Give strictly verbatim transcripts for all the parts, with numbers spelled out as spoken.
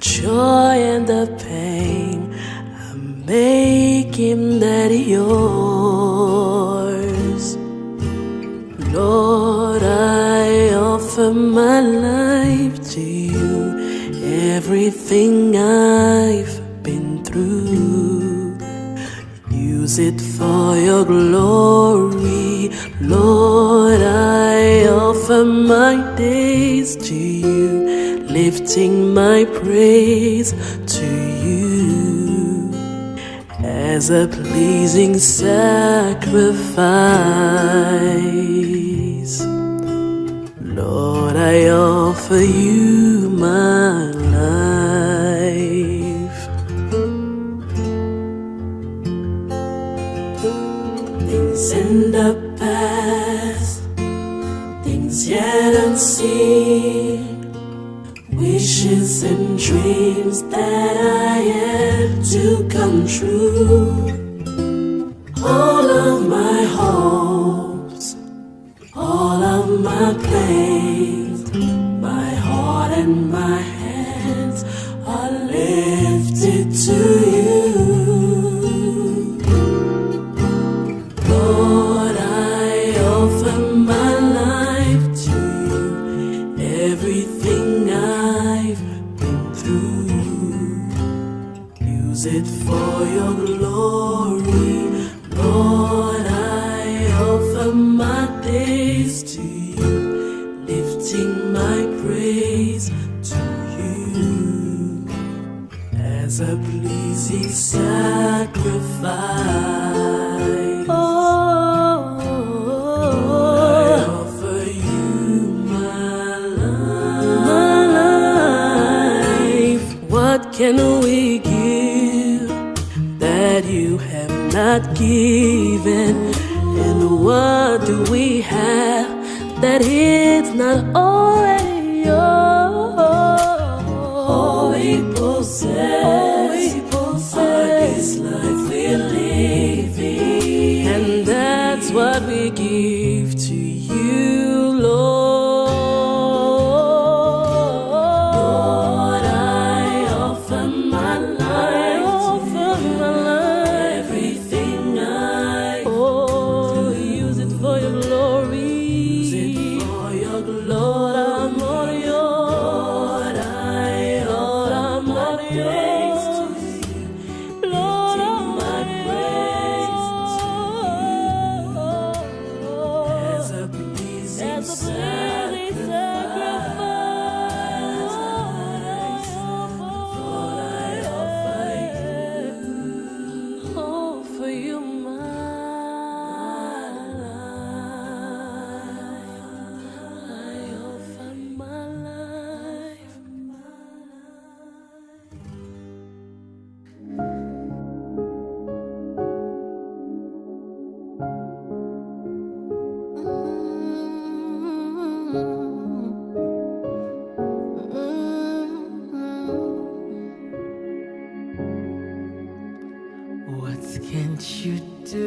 joy and the pain, I make him that yours. Lord, I offer my life to you, everything I've been through. Use it for your glory. Lord, I offer my days to you, lifting my praise to you as a pleasing sacrifice. Lord, I offer you my life. Things in the past, things yet unseen, wishes and dreams that I had to come true. All of my hopes, all of my plans, my heart and my hands are lifted to you. Lord, I offer my life to you, everything I've been through. Use it for your glory. Lord, I offer my days to you, lifting my praise to you as a pleasing sacrifice. Oh, I offer you my life. What can we give that you have not given? And what do we have that it's not already yours? All we possess, all we possess are this life we're living, and that's what we give to you, Lord. Lord, I offer my life, I offer my life, everything I oh, use it for your glory. Use it for your glory. Lord, I'm all yours. Lord, I Lord, I'm all yours. Lord, I'm my praise to you as a pleasing sacrifice. Lord, I offer you, offer you my life. I offer my life. What can't you do?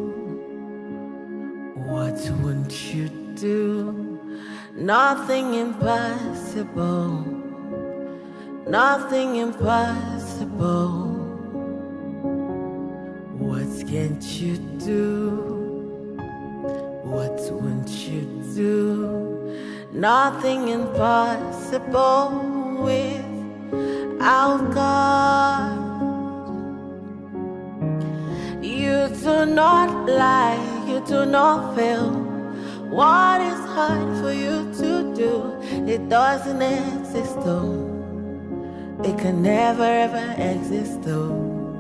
What won't you do? Nothing impossible. Nothing impossible. What can't you do? What won't you do? Nothing impossible with our God. You do not lie, you do not fail. What is hard for you to do? It doesn't exist though. It can never ever exist though.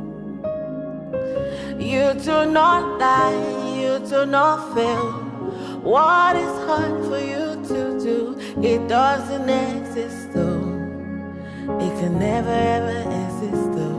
You do not lie, you do not fail. What is hard for you to do? It doesn't exist though. It can never ever exist though.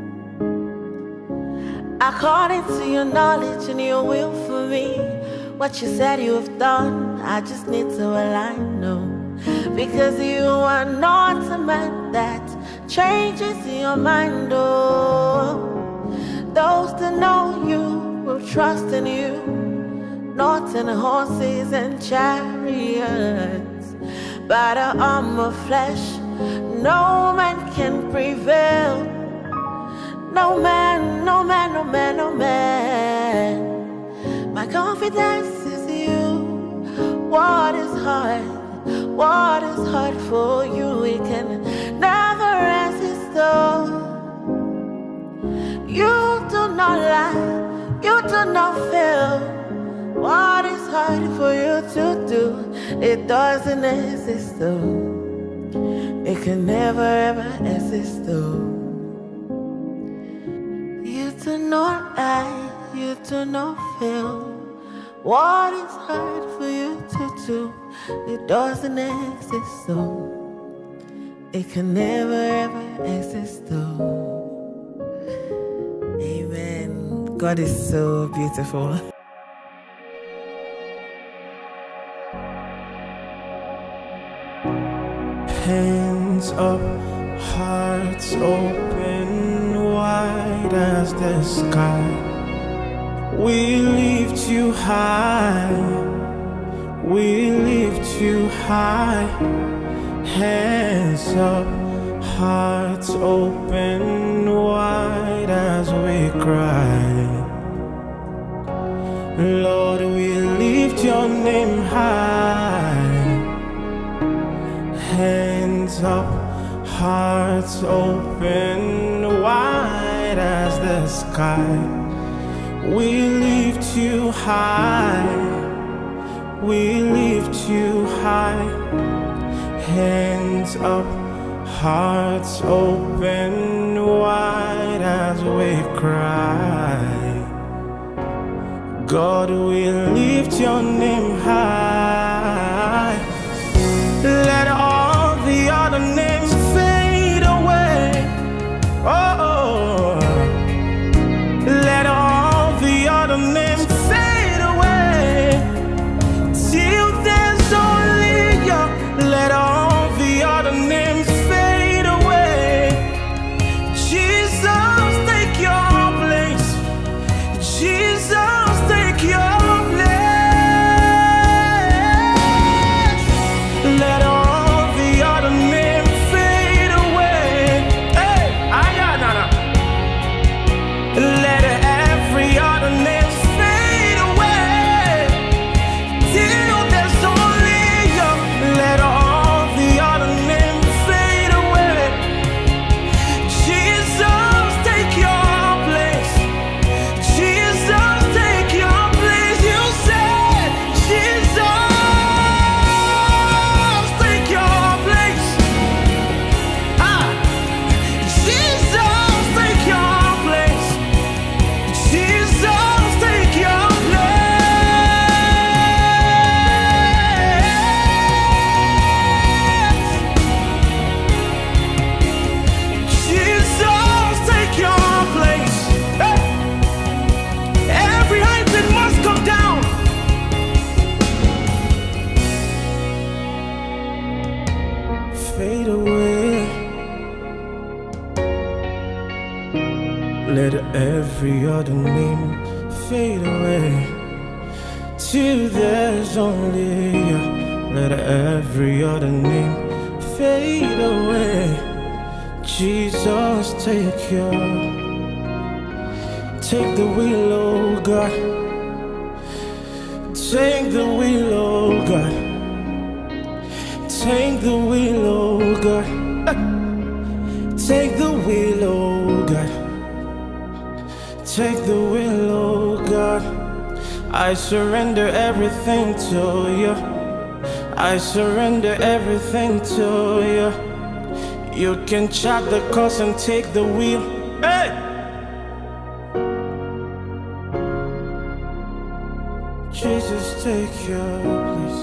According to your knowledge and your will for me, what you said you have done, I just need to align, no. Because you are not a man that changes your mind, oh. Those that know you will trust in you, not in horses and chariots, but an arm of flesh. No man can no man, no man, no man, no man. My confidence is you. What is hard? What is hard for you? It can never resist. Though you do not lie, you do not fail. What is hard for you to do? It doesn't exist. Though it can never ever exist. Though you do not lie, you do not fail. What is hard for you to do? It doesn't exist, though. It can never ever exist, though. Amen. God is so beautiful. Hands up, hearts open wide as the sky. We lift you high, we lift you high. Hands up, hearts open wide as we cry. Lord, we lift your name high. Hands up, hearts open wide as the sky. We lift you high, we lift you high. Hands up, hearts open wide as we cry. God, we lift your name high. Let all the other names fade away. Oh, let all the other names fade away till there's only you. Let all the other names fade away. Jesus, take your place. Jesus, take your place. Let all the other names fade away. Hey, ayana. Let every other name fade away till there's only you. Let all the other names fade away. Jesus, take your place. Jesus, take your place. You said, Jesus, take your place. Ah, Jesus, take your place. Jesus, take your place. Jesus, take your place. Hey. Every height it must come down. Fade away. Let every other name fade away till there's only you. Let every other name fade away. Jesus, take your, take the wheel, oh God. Take the wheel, oh God. Take the wheel, oh God. Take the wheel, oh God. Take the wheel, oh God. I surrender everything to you. I surrender everything to you. You can chop the course and take the wheel. Hey! Jesus, take your place.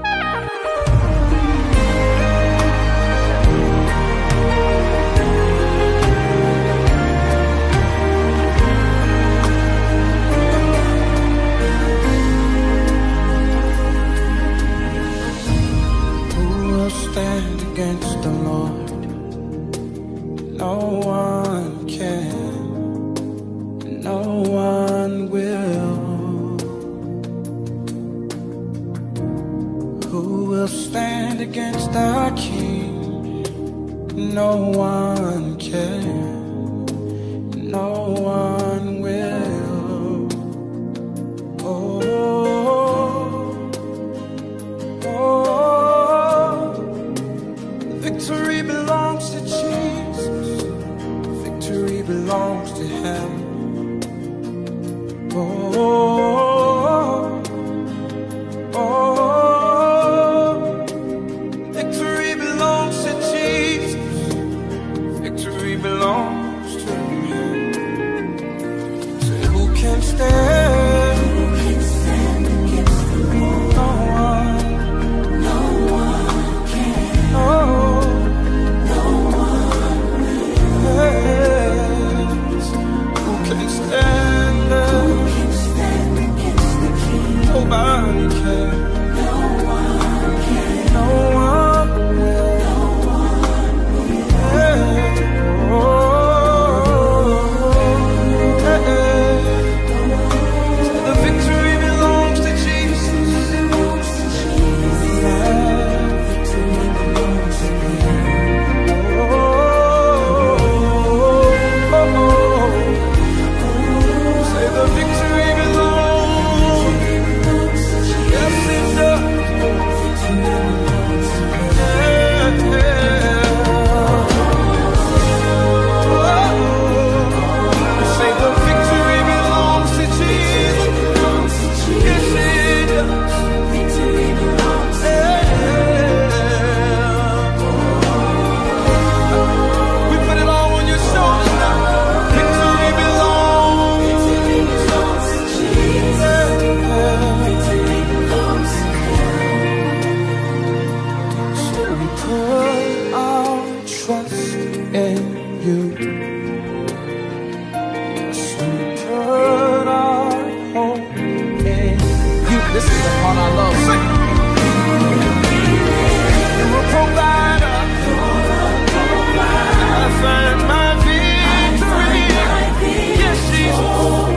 Stand against the Lord, no one can, no one will. Who will stand against our King? No one can, no one will. Oh, oh, victory belongs to Jesus. Victory belongs to Him. Oh, oh, victory belongs to Jesus. Victory belongs to Him. So who can stand? Who can stand against the Lord? No one. No one can. Oh, no one will. Yes. Who can stand? Who can stand against the King? Nobody can. No one can. No one will. No one will. Yeah. Oh, yeah. So the victory belongs to Jesus. Belongs to Jesus. Yeah. Victory belongs to Him. Oh, oh, oh, oh. Say the victory belongs. Yes, it does. Yeah, yeah. Say the victory belongs to Jesus. Yes, it does. Yeah. We put it all on your shoulders now. Victory belongs. So we put our trust in You. So we put our hope in You. This is the part I love. Sing. You're a provider. I find my victory. Yes, Jesus.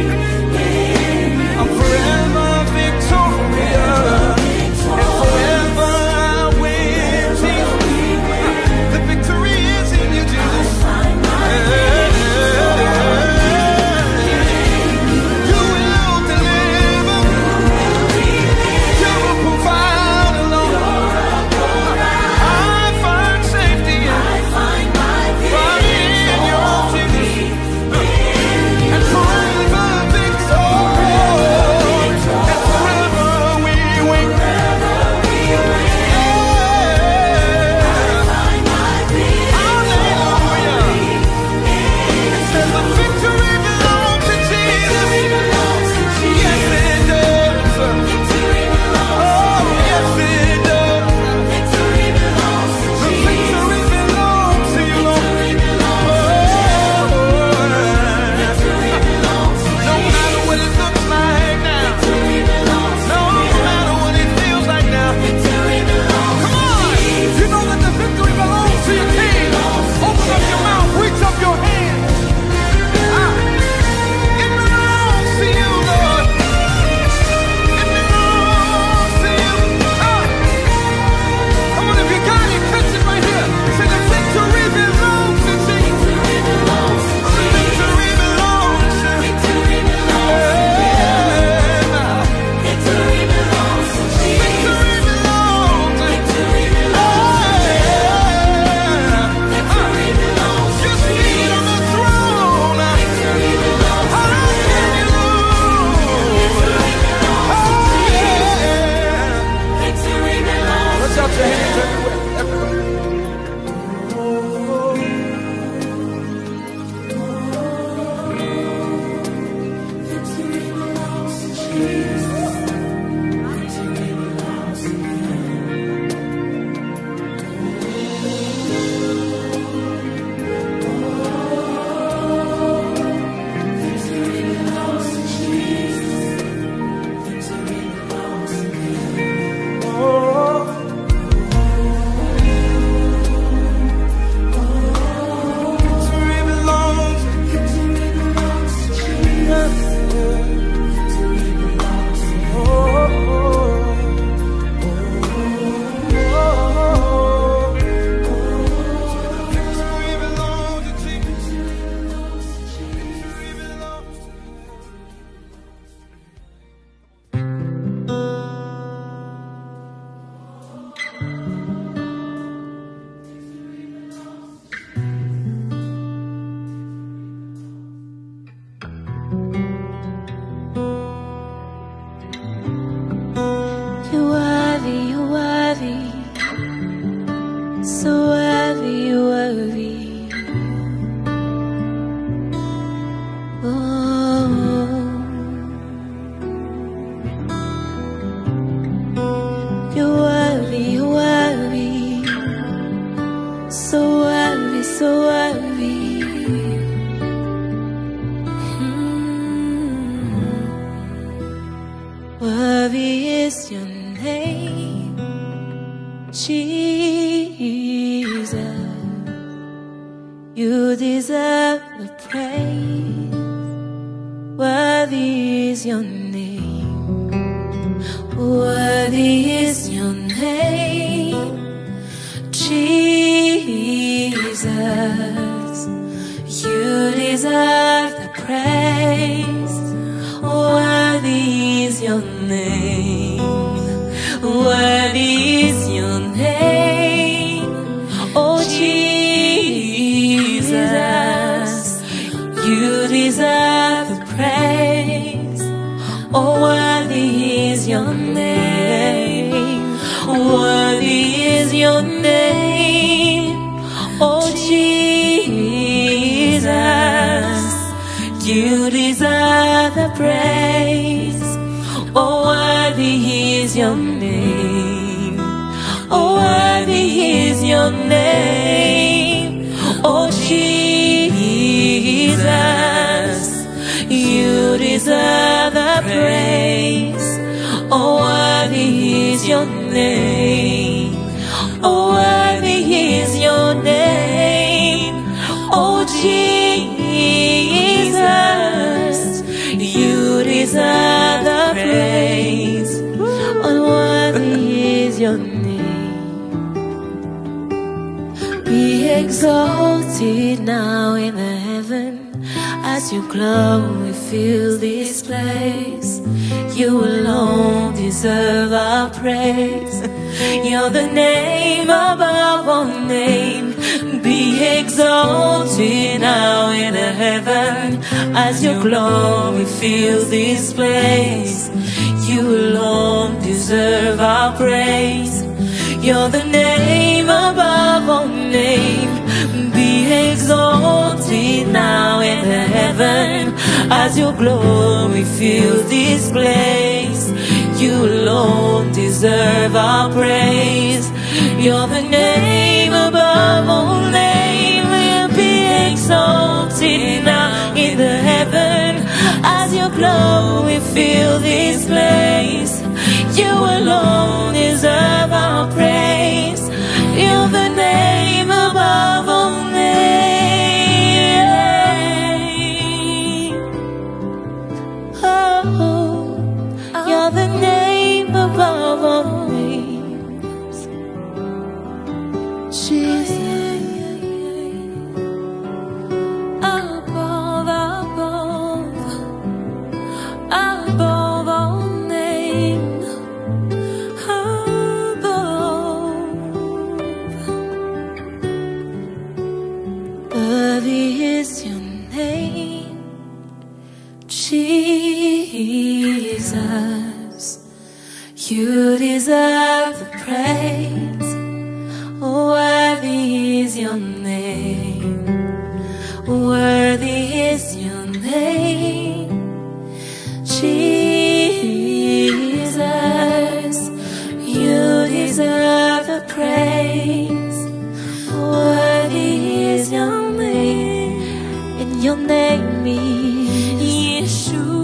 I'm forever victorious, and forever I win, Jesus. The victory is in You, Jesus. worthy, so worthy. Mm. Worthy is your name, Jesus. You deserve the praise. Worthy is your name. Worthy is your name, Jesus. You deserve the praise. Worthy is your name. Worthy is your name, oh Jesus. You deserve the praise. Oh, worthy is your name. Worthy is your name, oh Jesus. You deserve the praise. Oh, worthy is your name. Oh, worthy is your name, oh Jesus. You deserve the praise. Oh, worthy is your name. Oh, worthy is your name, oh Jesus. You deserve the praise. Oh, worthy is your name. Be exalted now in the heaven, as your glory fills this place. You alone deserve our praise. You're the name above all name. Be exalted now in the heaven, as your glory fills this place. You alone deserve our praise. You're the name above all name. Be exalted now in the heaven, as your glory fills this place. You alone deserve our praise. You're the name above all name. Be exalted now in the heaven, as your glory fills this place. You alone deserve our praise. You're the name above all name. Oh, you're the name above all names, Jesus. Above, above, above all names. Worthy is your name, Jesus. You deserve the praise. Worthy is your name. Worthy is your name, Jesus. You deserve the praise. Worthy is your name, and your name is Yeshua.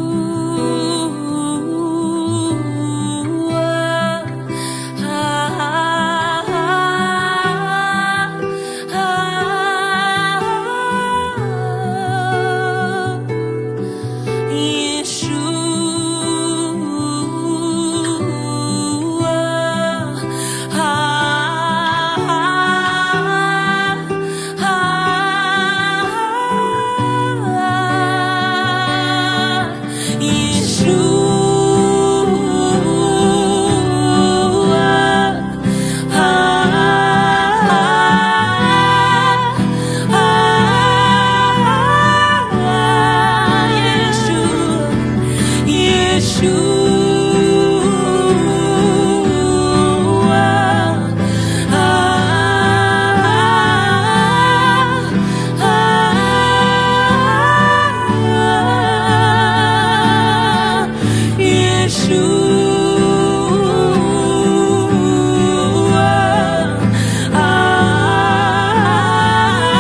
Yeshua.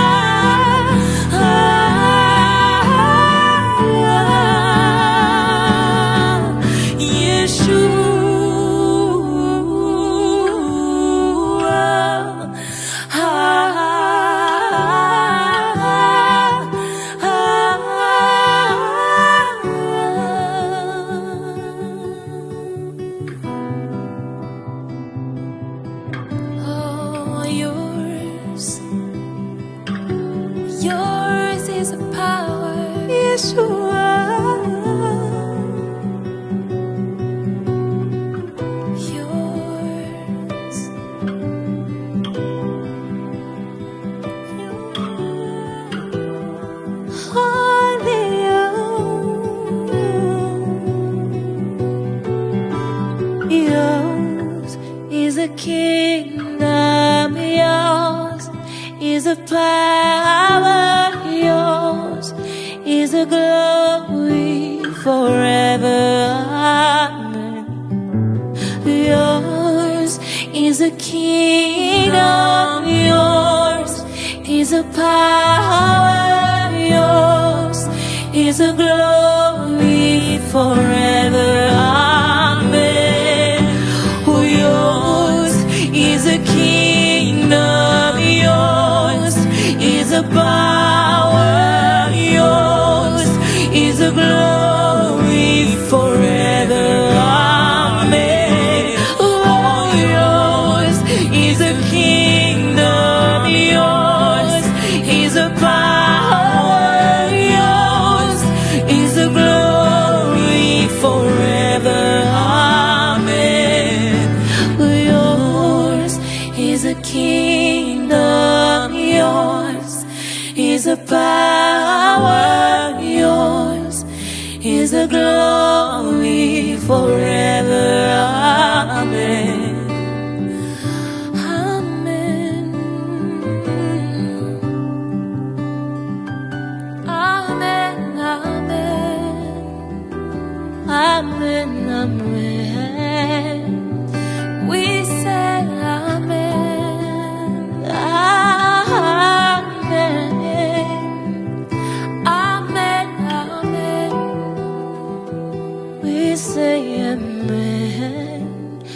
Yours is the power, Yeshua. Yours. Only you. Yours is a kingdom. Yours is a power. Yours is a glory forever. Amen. Yours is a kingdom. Yours is a power. Yours is a glory forever. Amen. Oh, yours is a kingdom. Yours is a power. Yours is a glory forever. Amen. Oh, yours is a kingdom. Yours is a power. Yours is a glory forever. Amen. Yours is a kingdom. Yours is a power. Yours is a glory forever. Amen. Amen. Amen. Amen. Amen. Amen. We say amen. Amen. Amen. Amen. We say amen.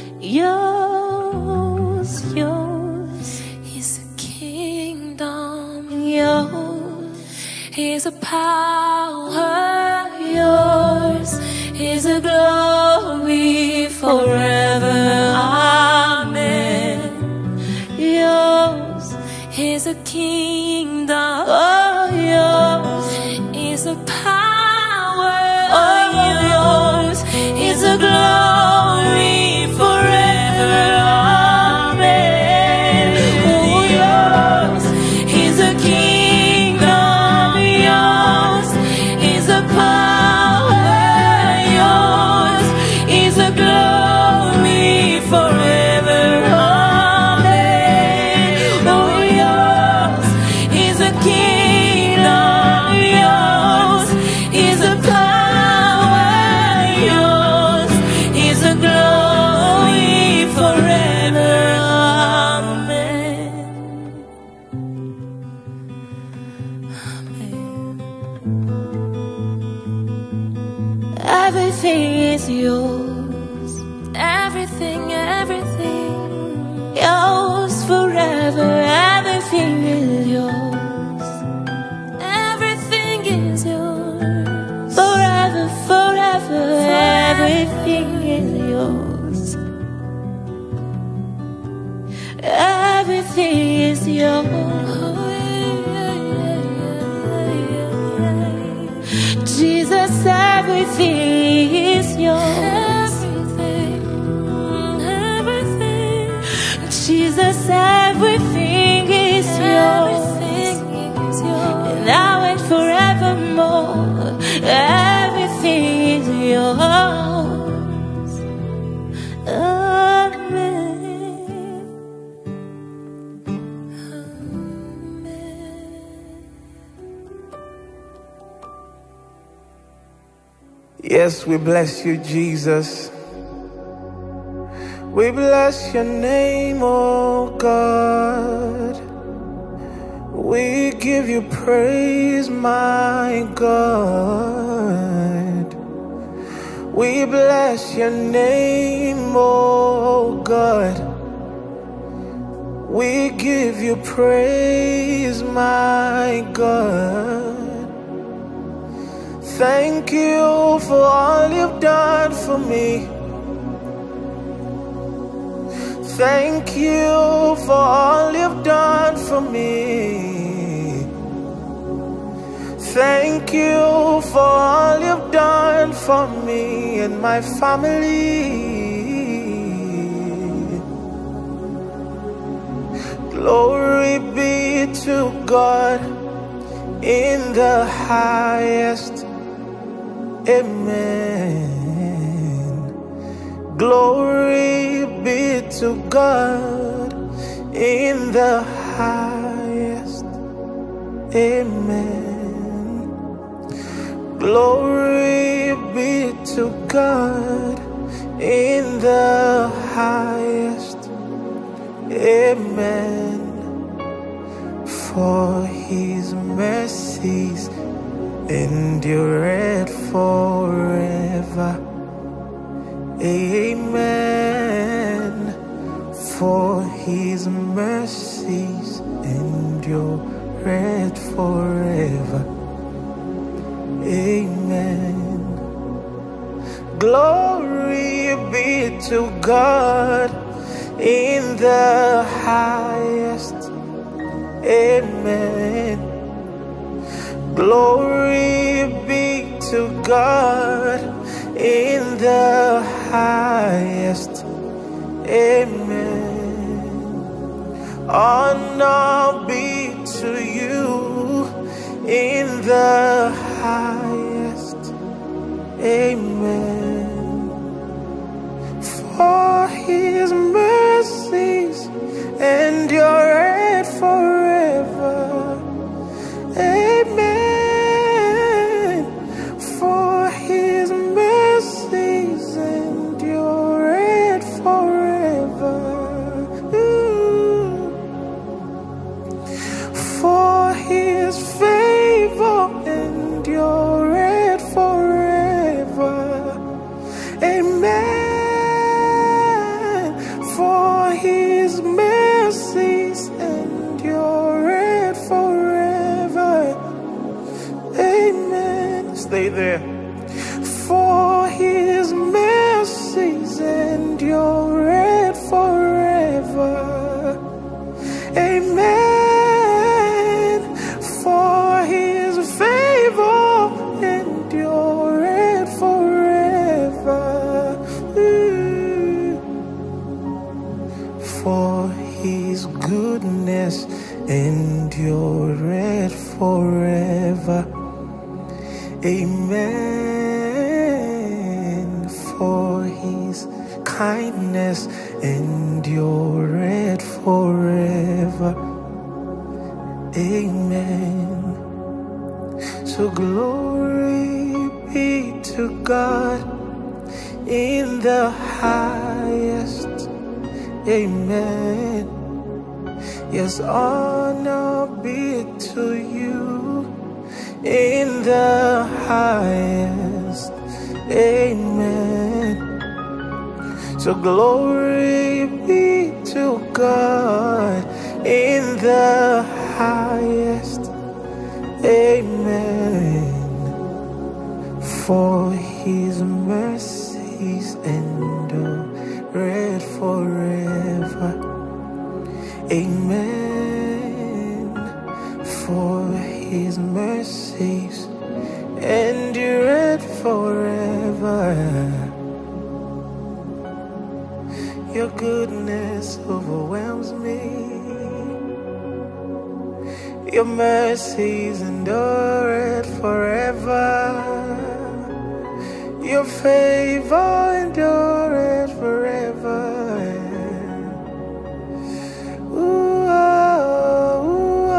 Yours, yours is a kingdom. Yours is a power. Yours is a glory forever. Amen. Yours is a kingdom. Oh, yours is a power. Oh, yours is a glory forever. Amen. Oh, yours is a kingdom. Yours is a power. Yours is a glory forever. Amen. Oh, yours is a kingdom. Yours is a power. Yours is a glory forever. Amen. Everything is yours. Everything, everything. Yours forever. Everything is yours. Everything is yours. Forever, forever. Everything is yours. Everything is yours. Jesus, everything is yours. Everything, everything. Jesus, everything is yours. Everything is yours. Now and forevermore, everything is yours. Amen. Yes, we bless you, Jesus. We bless your name, oh God. We give you praise, my God. We bless your name, oh God. We give you praise, my God. Thank you for all you've done for me. Thank you for all you've done for me. Thank you for all you've done for me and my family. Glory be to God in the highest. Amen. Glory be to God in the highest. Amen. Glory be to God in the highest. Amen. For his mercies endureth forever. Amen. For his mercies endureth forever. Amen. Glory be to God in the highest. Amen. Glory be to God in the highest. Amen. Honor be to you in the highest. Amen. For his mercies endure forever. Amen. For his mercies endure forever. Ooh. For his favor endure forever. Amen. For his mercies endure forever. Amen. Stay there. For his mercies endure forever. Amen. For his favor endure forever. Ooh. For his goodness endure forever. Amen. For his kindness endure forever. Amen. So glory be to God in the highest. Amen. Yes, honor be to you in the highest. Amen. So glory be to God in the highest. Amen. For his mercies endure forever. Amen. For his mercies endure forever. Your goodness overwhelms me. Your mercies endure forever. Your favor endure forever. Ooh, oh, ooh,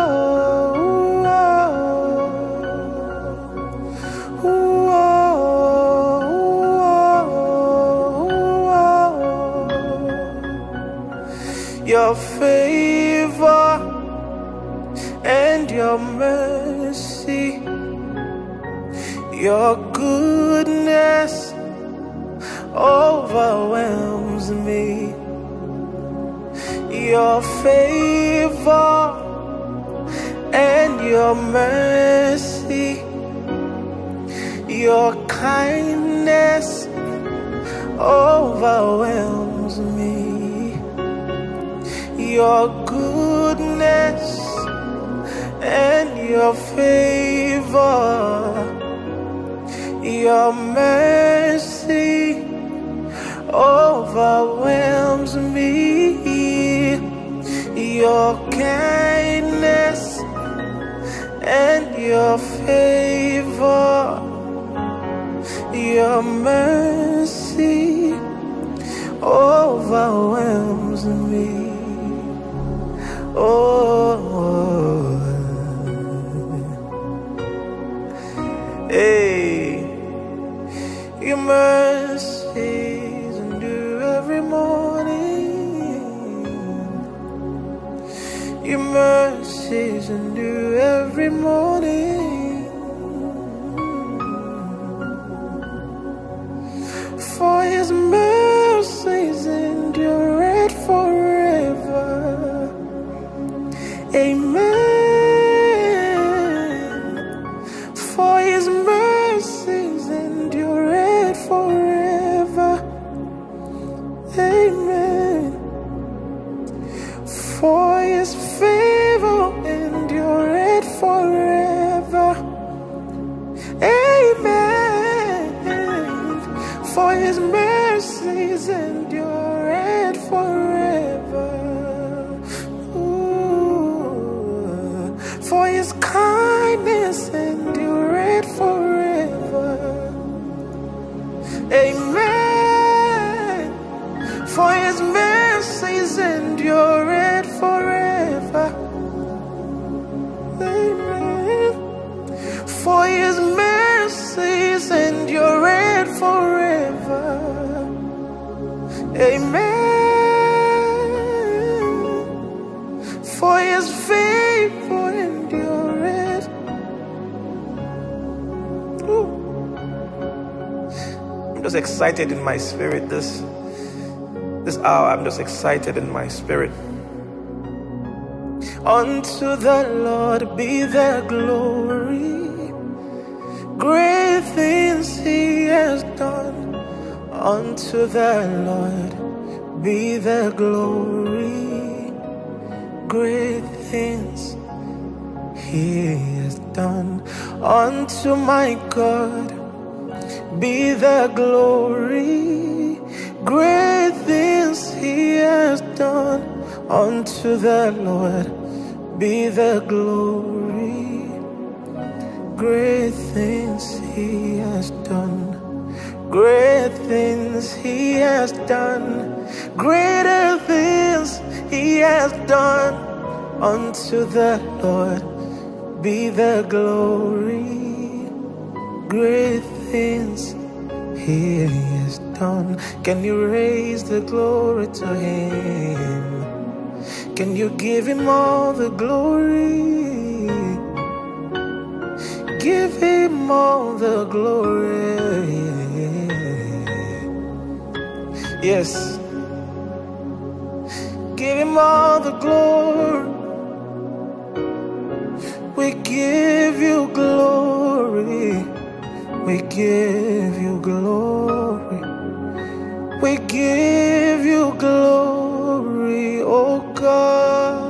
oh, ooh, oh. Your favor and your mercy, your goodness overwhelms me. Your favor and your mercy, your kindness overwhelms me. Your goodness and your favor, your mercy overwhelms me. Your kindness and your favor, your mercy overwhelms me. Oh, hey, your mercies endure every morning. Your mercies endure every morning. For his mercies endure forever. Amen. For his mercies endure forever. Amen. For his favor endure forever. Amen. For his mercies endure forever. Ooh. For his kindness endure forever. Amen. For his mercies endure forever. Amen. For his mercies endure forever. Amen. For his favor endureth. Ooh. I'm just excited in my spirit this this hour. I'm just excited in my spirit. Unto the Lord be the glory, great things he has done. Unto the Lord be the glory, great things he has done. Unto my God be the glory, great things he has done. Unto the Lord be the glory, great things he has done. Great things he has done, greater things he has done. Unto the Lord be the glory, great things he has done. Can you raise the glory to him? Can you give him all the glory? Give him all the glory. Yes. Give him all the glory. We give you glory. We give you glory. We give you glory, oh God.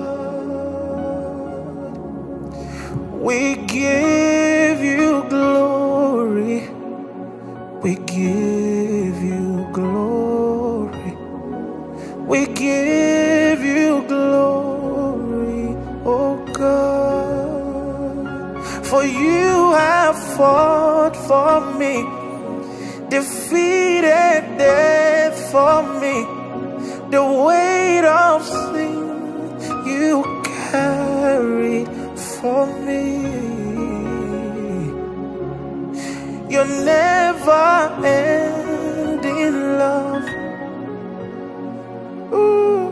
We give you glory. We give you glory. We give you glory, oh God. For you have fought for me, defeated death for me. The weight of sin you carried for me. Your never-ending love, ooh,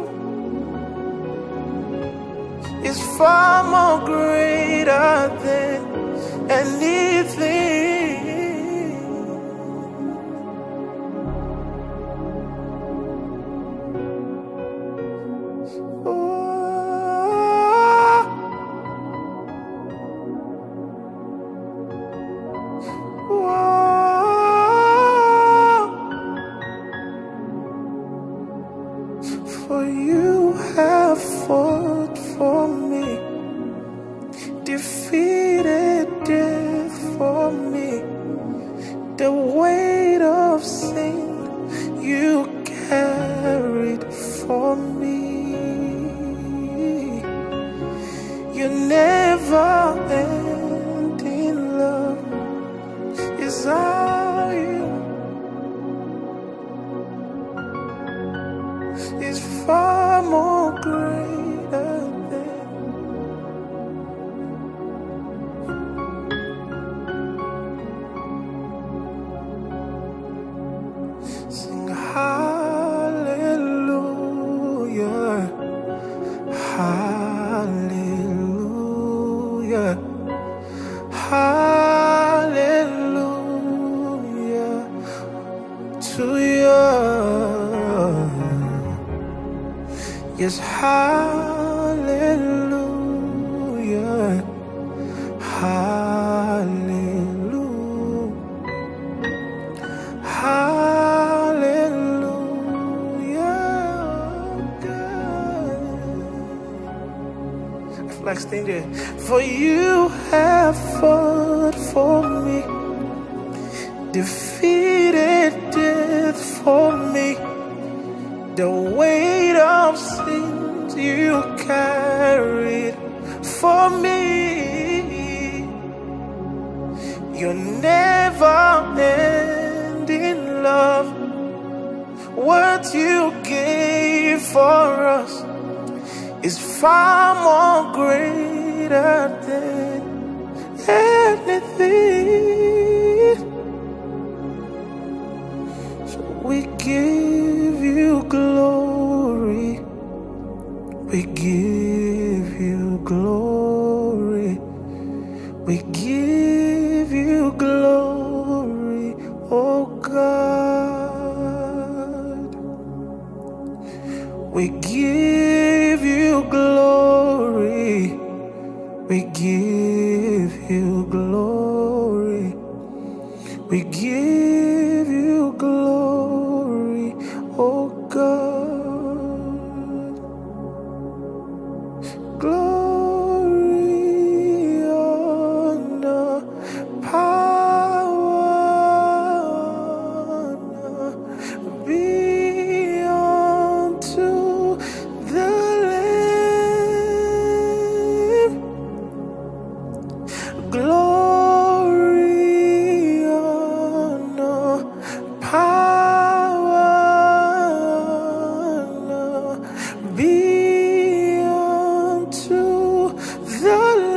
is far more greater than anything. defeated death for me. The weight of sin you carried for me. You never ending love is all you. Is far more greater than. Sing hallelujah, hallelujah, hallelujah to you. Yes, hallelujah, hallelujah, hallelujah, God. I feel like staying there. For you have fought for me, defeated death for me. The weight of sins you carried for me. Your never-ending love, what you gave for us is far more greater than anything. So we give you glory, we give you glory, we give you glory, oh God. We give you glory, we give you glory, we give you glory, oh God. Glory, honor, power, honor be unto the Lamb. Glory, honor, power, honor be unto the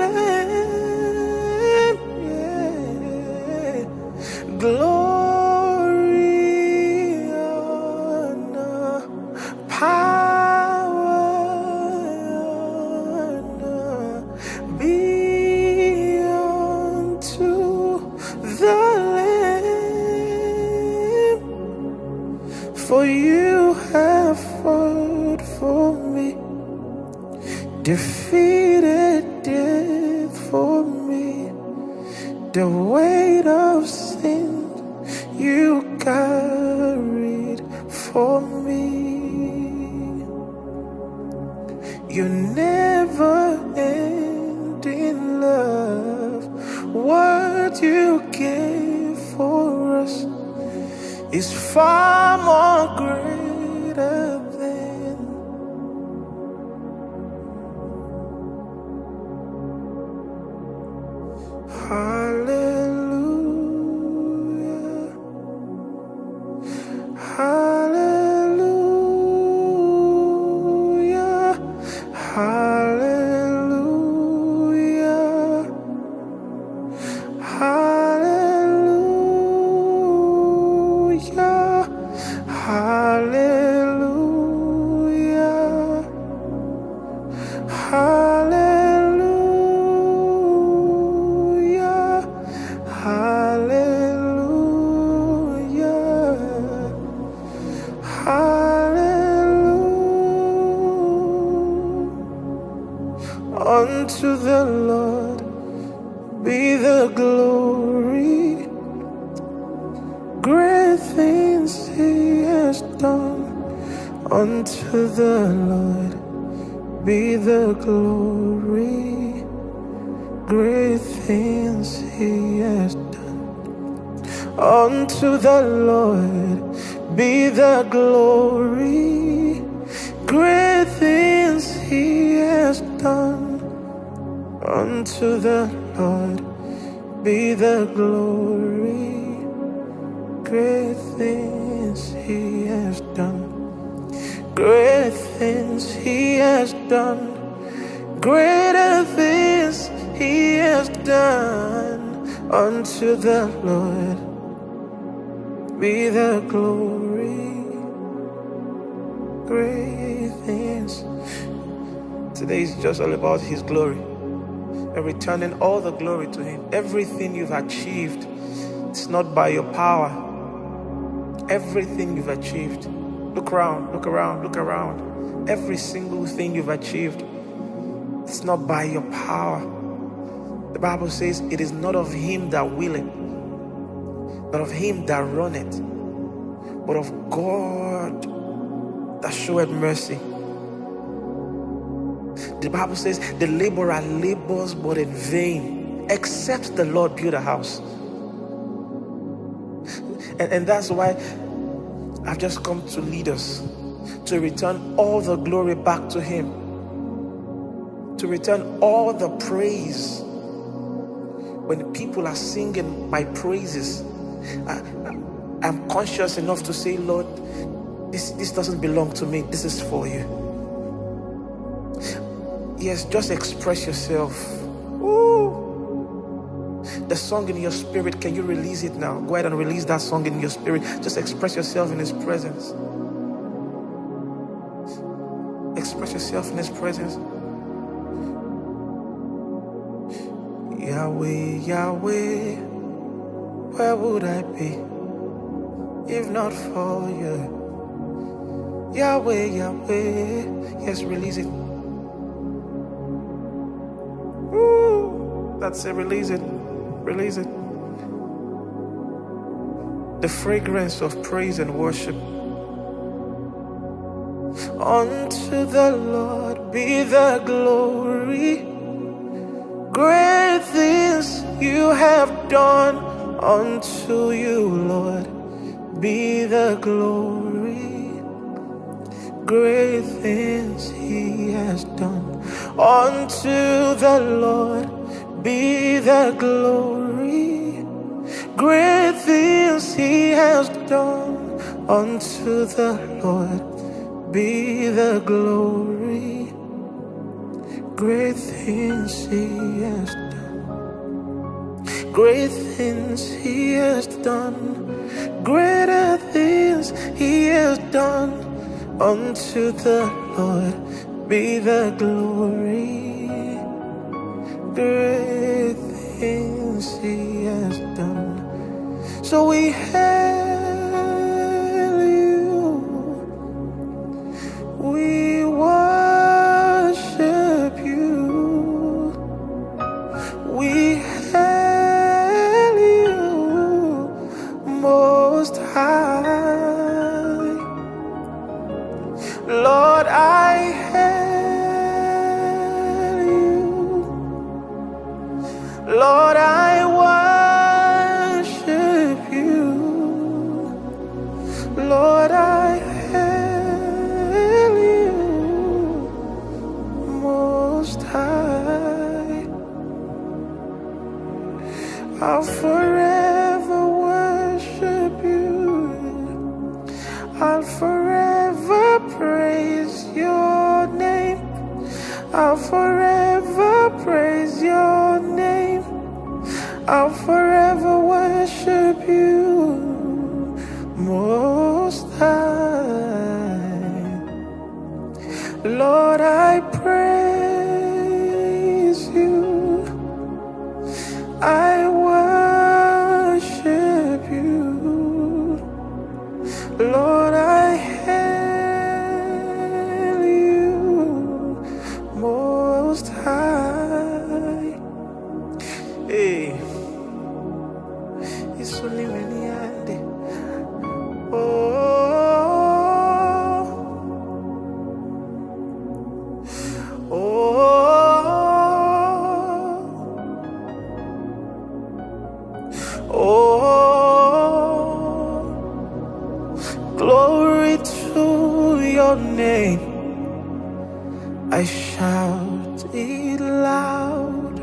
Lamb. Yeah. Glory, honor, power, honor be unto the Lamb. For you have fought for me, defeated death for me. The weight of sin you carried for me. You never ending love, what you gave for us is far more greater than. Hallelujah, hallelujah, hallelujah, hallelujah, hallelujah, hallelujah, hallelujah, hallelujah. Unto the Lord be the glory, great things he has done. Unto the Lord be the glory, great things he has done. Unto the Lord be the glory, great things he has done. Unto the Lord be the glory, great things he has done. Great things he has done. Greater things he has done. Unto the Lord be the glory, great things. Today is just all about his glory and returning all the glory to him. Everything you've achieved, it's not by your power. Everything you've achieved, look around, look around, look around. Every single thing you've achieved, it's not by your power. The Bible says it is not of him that willeth, not of him that runneth, but of God that showeth mercy. The Bible says the laborer labors but in vain, except the Lord build a house. And, and that's why I've just come to lead us to return all the glory back to him, to return all the praise. When people are singing my praises, I, I'm conscious enough to say, Lord, this, this doesn't belong to me. This is for you. Yes, just express yourself. Woo. The song in your spirit, can you release it now? Go ahead and release that song in your spirit. Just express yourself in his presence. Express yourself in his presence. Yahweh, Yahweh, where would I be if not for you? Yahweh, Yahweh, yes, release it. Woo, that's it, release it, release it. The fragrance of praise and worship. Unto the Lord be the glory, great things you have done. Unto you, Lord, be the glory, great things he has done. Unto the Lord be the glory, great things he has done. Unto the Lord be the glory, great things he has done. Great things he has done. Greater things he has done. Unto the Lord be the glory, great things he has done. So we hail you, we worship you, we hail you, Most High. Lord, I hail you. Lord, I worship you. Lord, I hail you, Most High. I'll forever worship you. I'll forever praise your name. I'll forever praise your name. I'll forever worship you, Most High. Lord, I praise you. I worship you. Lord, I hail you, Most High. Hey, it's only when you had it. Oh, oh, Oh, glory to your name. I shout it loud.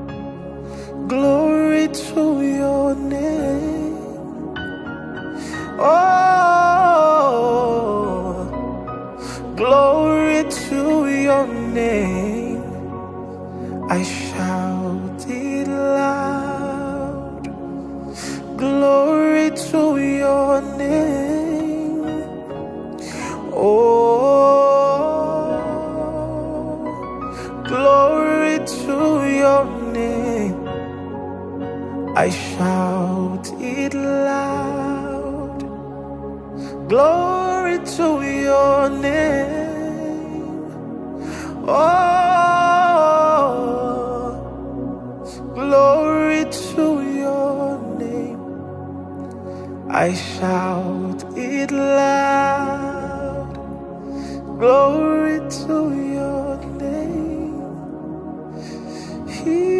Glory to your name. Oh, glory to your name. I shout it loud. Glory to your name. Oh, glory to your name. I shout it loud. Glory to your name. Oh, glory to your name. I shout it loud. Glory to your name. He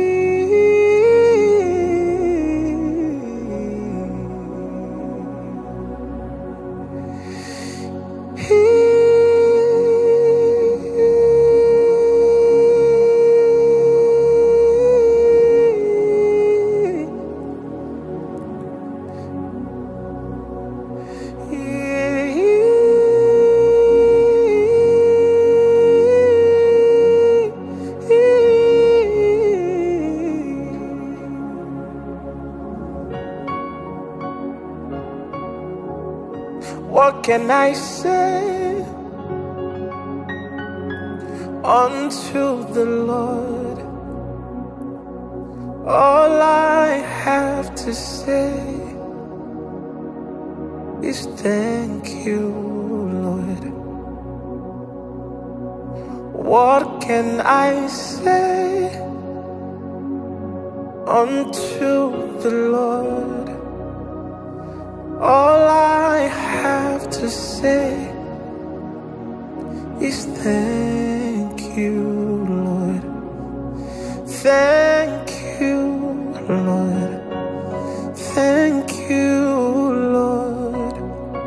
what can I say unto the Lord? All I have to say is thank you, Lord. What can I say unto the Lord? All I have to say is thank you, Lord. Thank you, Lord. Thank you, Lord.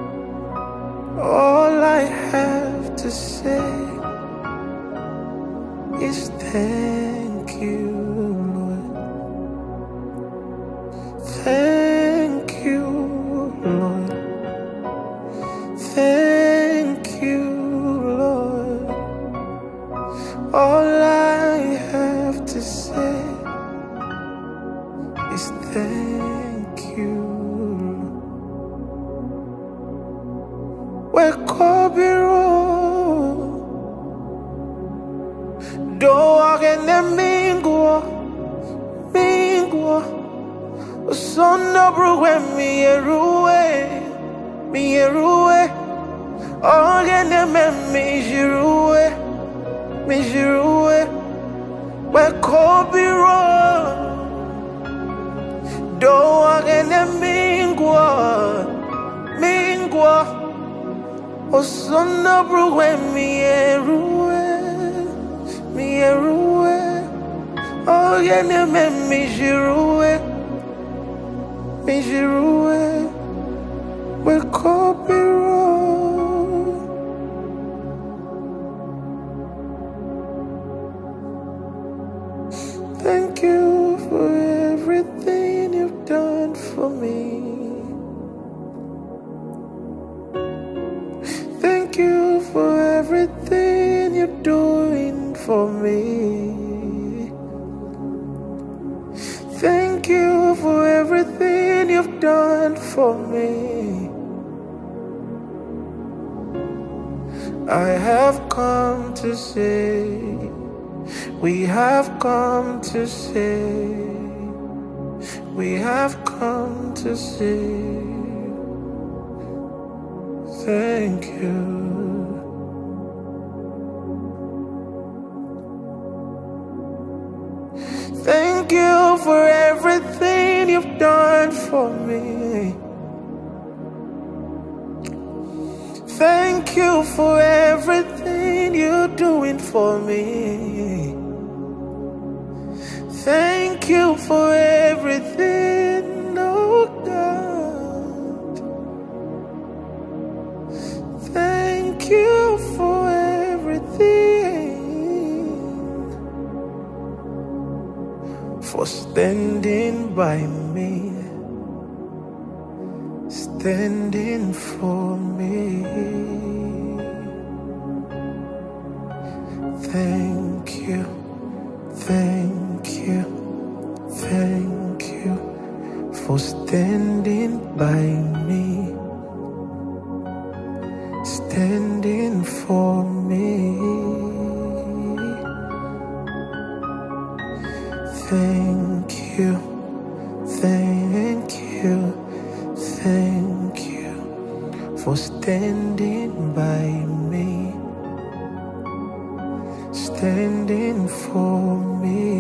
All I have to say is thank you, Lord. Thank you, Lord. Thank you, Lord. All I have to say is thank you, Lord. Wekobiro do agene mingwa mingwa Sono bruwe mi eruwe, mi eruwe. Ogene me mi jiruwe, mi jiruwe. We kobiro, do ogene mingwa, mingwa. Sono bruwe mi eruwe, mi eruwe. Ogene me mi jiruwe. Mijiruwe, we kopiro. Thank you for everything you've done for me. Thank you for everything you're doing for me. Thank you for everything you've done for me. I have come to say, we have come to say, we have come to say, thank you. Thank you for everything you've done for me. Thank you for everything you're doing for me. Thank you for everything, oh standing by me, standing for me. Thank you, thank you, thank you for standing by me, standing for me. Thank you, thank you, thank you for standing by me, standing for me.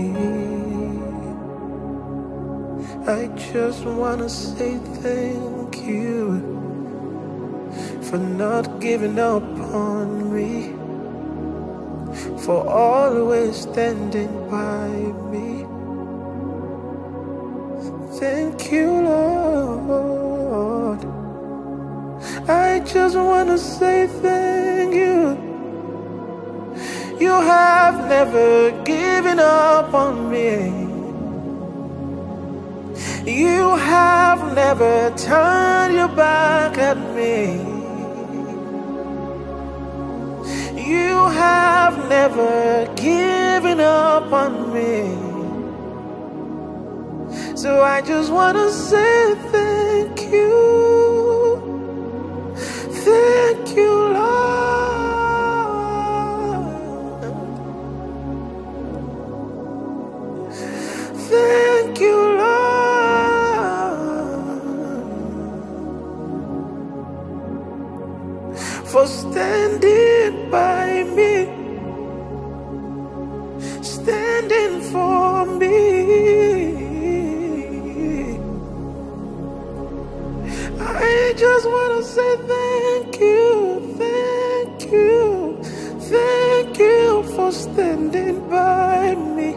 I just wanna say thank you for not giving up on me, for always standing by me. Thank you, Lord. I just wanna say thank you. You have never given up on me. You have never turned your back at me. You have never given up on me. So I just wanna say thank you. Thank you, Lord. Thank you, Lord, for standing by me, standing for me. I just wanna say thank you, thank you, thank you for standing by me.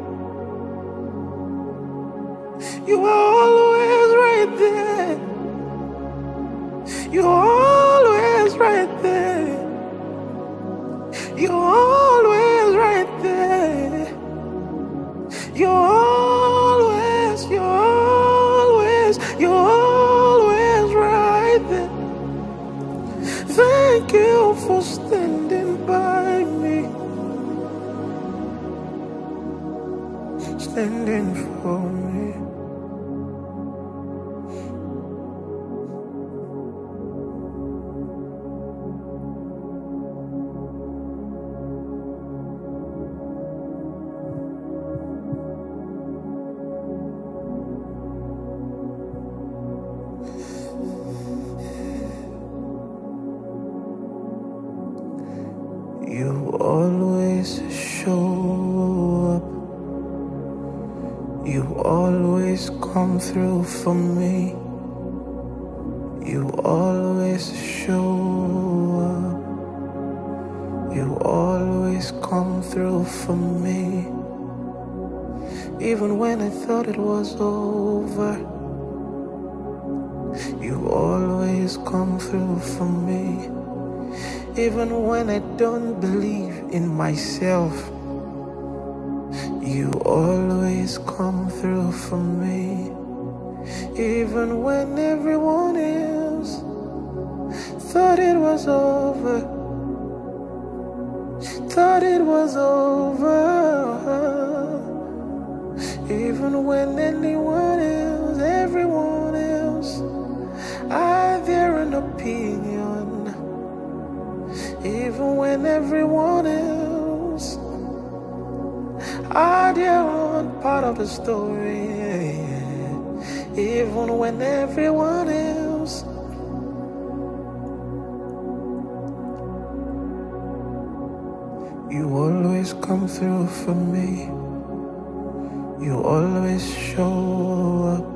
You are always right there. You're always right there. You're always right there. You're always, you're always, you're always right there. Thank you for standing by me, standing for me. You always show up. You always come through for me. You always show up. You always come through for me. Even when I thought it was over, you always come through for me. Even when I don't believe in myself, you always come through for me. Even when everyone else thought it was over, thought it was over. Even when anyone else, everyone else, had their own opinion. Even when everyone else had their own part of the story. Even when everyone else you always come through for me. You always show up.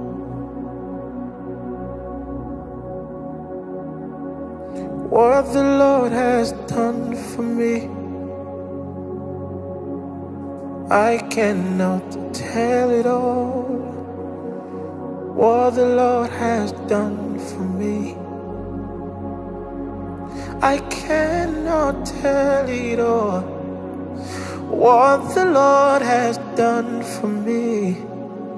What the Lord has done for me, I cannot tell it all. What the Lord has done for me, I cannot tell it all. What the Lord has done for me,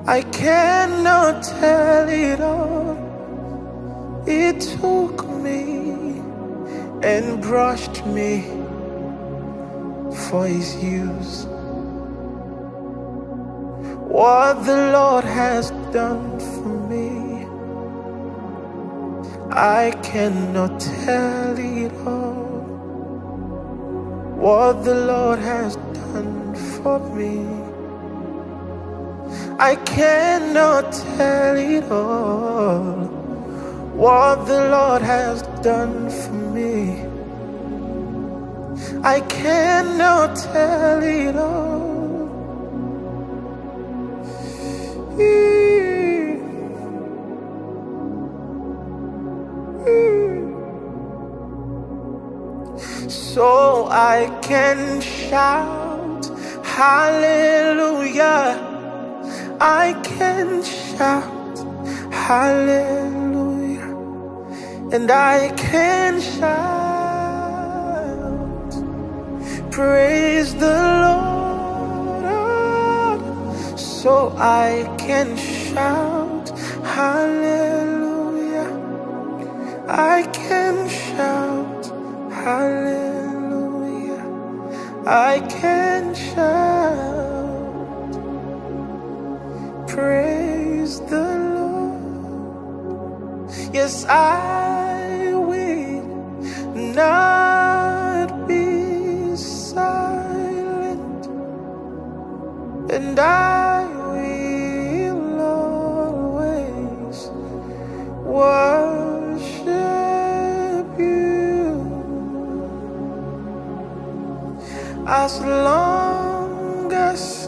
I cannot tell it all. It took me and brushed me for His use. What the Lord has done for me, I cannot tell it all. What the Lord has done for me, I cannot tell it all. What the Lord has done for me, I cannot tell it all. So I can shout hallelujah, I can shout hallelujah, and I can shout praise the Lord. So I can shout hallelujah, I can shout hallelujah, I can shout praise the Lord. Yes, I will not be silent, and I will always worship you. As long as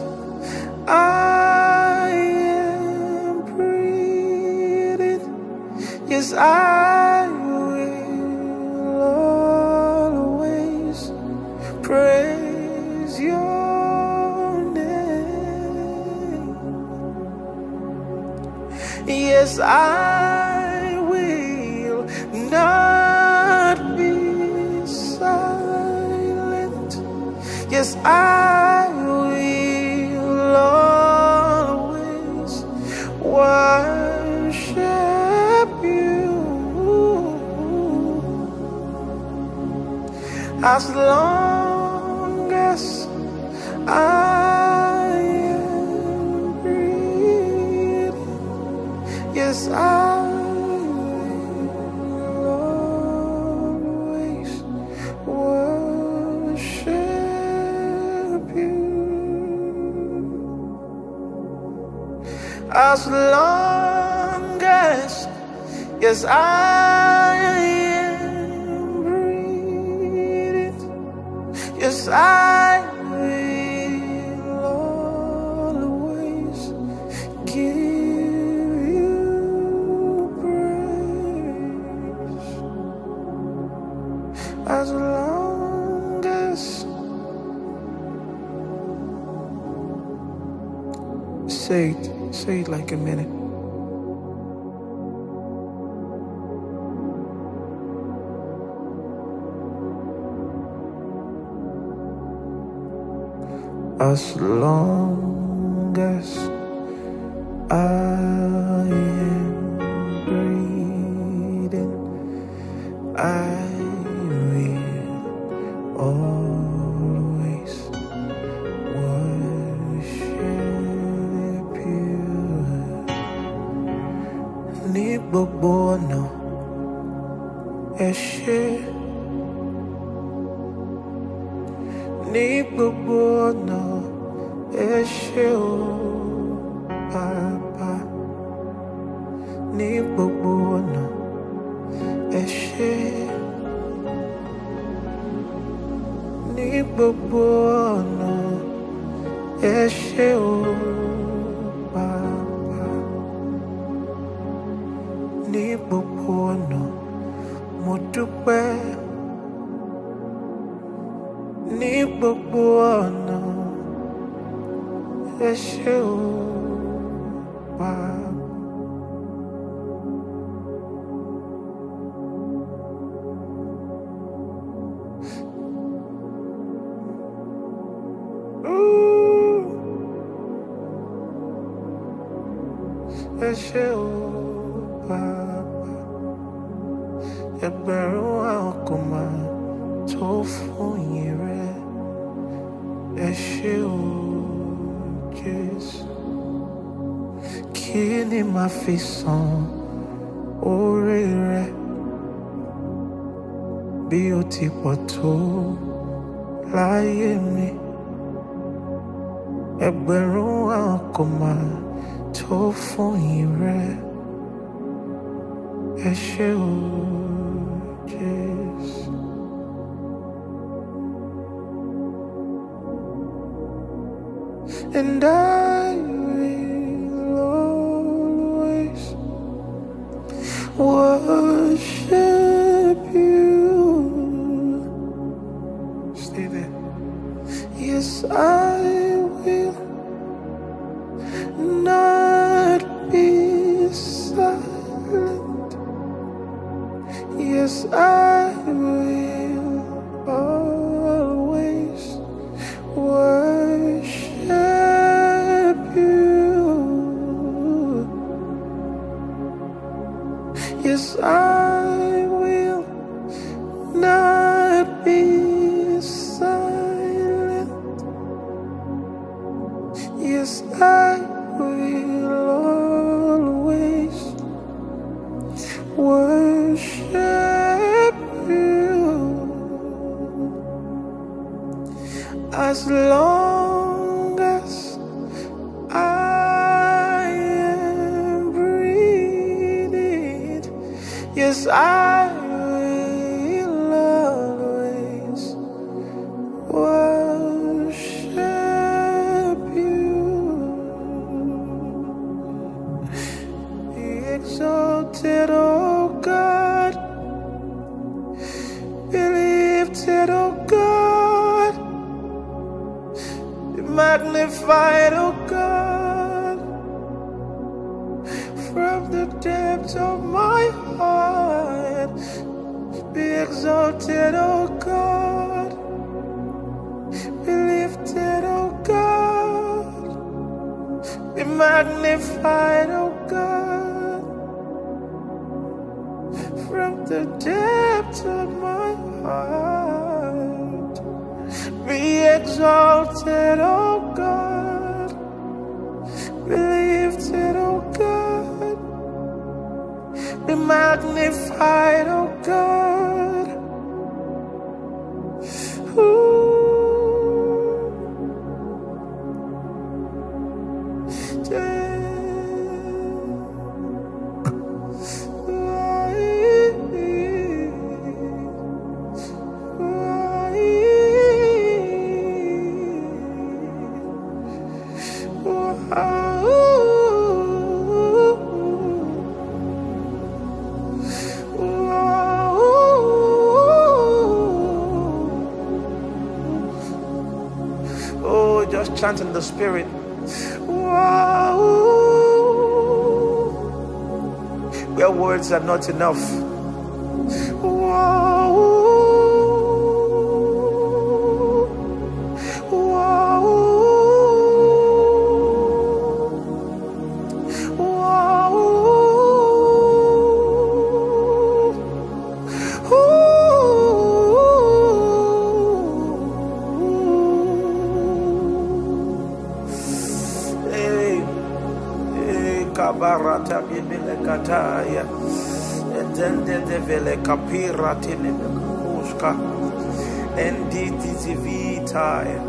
I am breathing, yes, I will always praise your name. Yes, I will not be silent. Yes, I will always worship you. As long as I am breathing, yes, I will always worship you. As long as, yes, I am breathing, yes, I will always give you praise. As long as, say it, say it like a minute. As long as I am breathing, I will always worship you. Ní gbogbo ọ̀nà ẹ ṣé, ní gbogbo ọ̀nà ẹ ṣé o Bàbá, ní gbogbo ọ̀nà ẹ ṣé, ní gbogbo ọ̀nà ẹ ṣé o Bàbá, ní gbogbo ọ̀nà mo dúpẹ́, ní gbogbo ọ̀nà ẹ ṣé o Bàbá. Ooh. ẹ ṣé o bàbá. Ẹgbẹ̀rún àwọn kò máa tó fún yín rẹ. Ẹ ṣé o Jésù. Kí ni màá fi san oore rẹ bí ó ti pọ̀ tó láyé mi? Ẹgbẹ̀rún àwọn kò máa tó fún yín rẹ. Ẹ ṣé o Jésù. And I will always worship you. Stay there. Yes, I will not be silent. Yes, I will always worship you. Yes, I will not be silent. Yes, I will always worship you. As long as I am breathing, yes, I will always worship you. Be exalted, oh God. Be lifted, oh God. Be magnified, oh God. From the depths of my heart, be exalted, oh God. Be lifted, oh God. Be magnified, oh God. From the depths of my heart, be exalted, oh God. Be lifted, oh God. Be magnified, oh God. Ooh. Oh, just chant in the spirit. Wow. Where words are not enough. Wow. Wow. Wow. Hey, hey, kabarata bibele kataya. Dende de vele kapira tine kuska endi vita.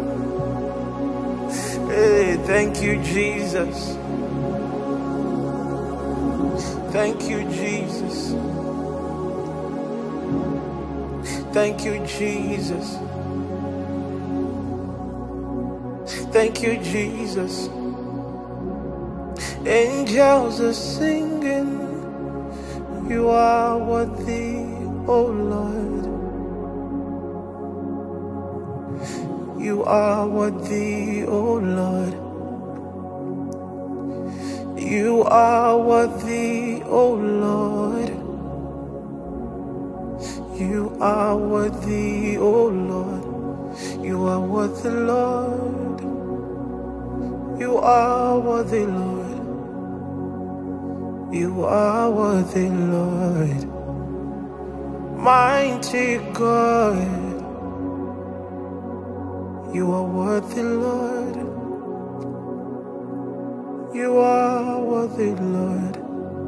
Hey, thank you, Jesus. Thank you, Jesus. Thank you, Jesus. Thank you, Jesus. Angels are singing. You are worthy, oh Lord. You are worthy, oh Lord. You are worthy, oh Lord. You are worthy, oh Lord. You are worthy, Lord. You are worthy, Lord. You are worthy, Lord. Mighty God, you are worthy, Lord. You are worthy, Lord.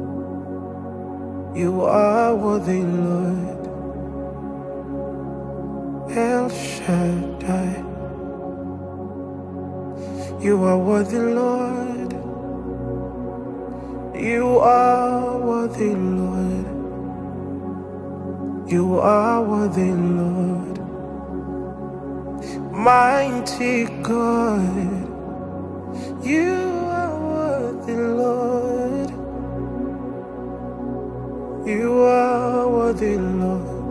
You are worthy, Lord. El Shaddai, you are worthy, Lord. You are worthy, Lord. You are worthy, Lord. Mighty God, you are worthy, Lord. You are worthy, Lord.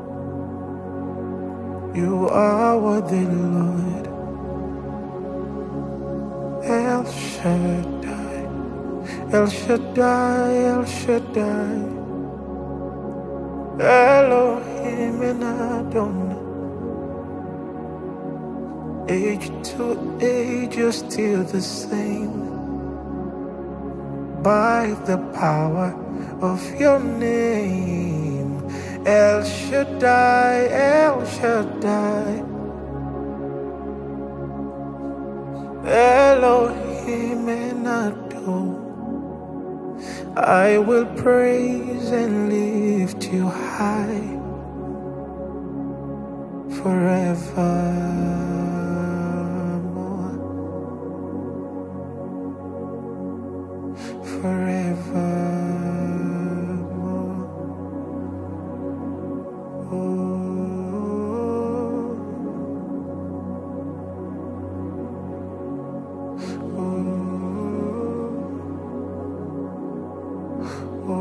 You are worthy, Lord. El Shaddai, El Shaddai, El Shaddai, Elohim and Adonai. Age to age, you're still the same. By the power of your name, El Shaddai, El Shaddai, Elohim and Adonai. I will praise and lift you high forevermore. Forevermore. Oh, oh, oh.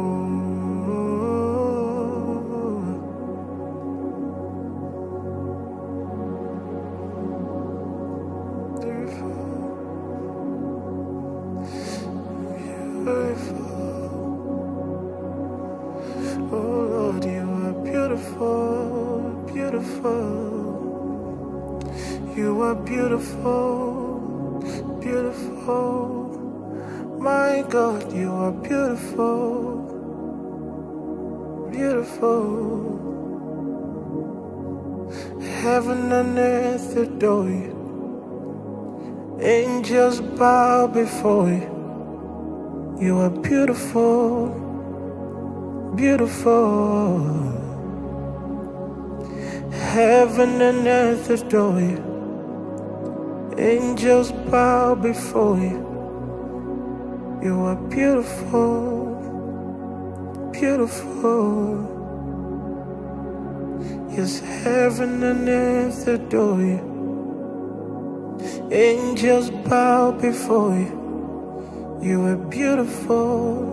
Oh Lord, you are beautiful, beautiful. You are beautiful, beautiful. My God, you are beautiful, beautiful. Heaven and earth adore you. Angels bow before you. You are beautiful, beautiful. Heaven and earth adore you. Angels bow before you. You are beautiful, beautiful. Yes, heaven and earth adore you. Angels bow before you. You are beautiful,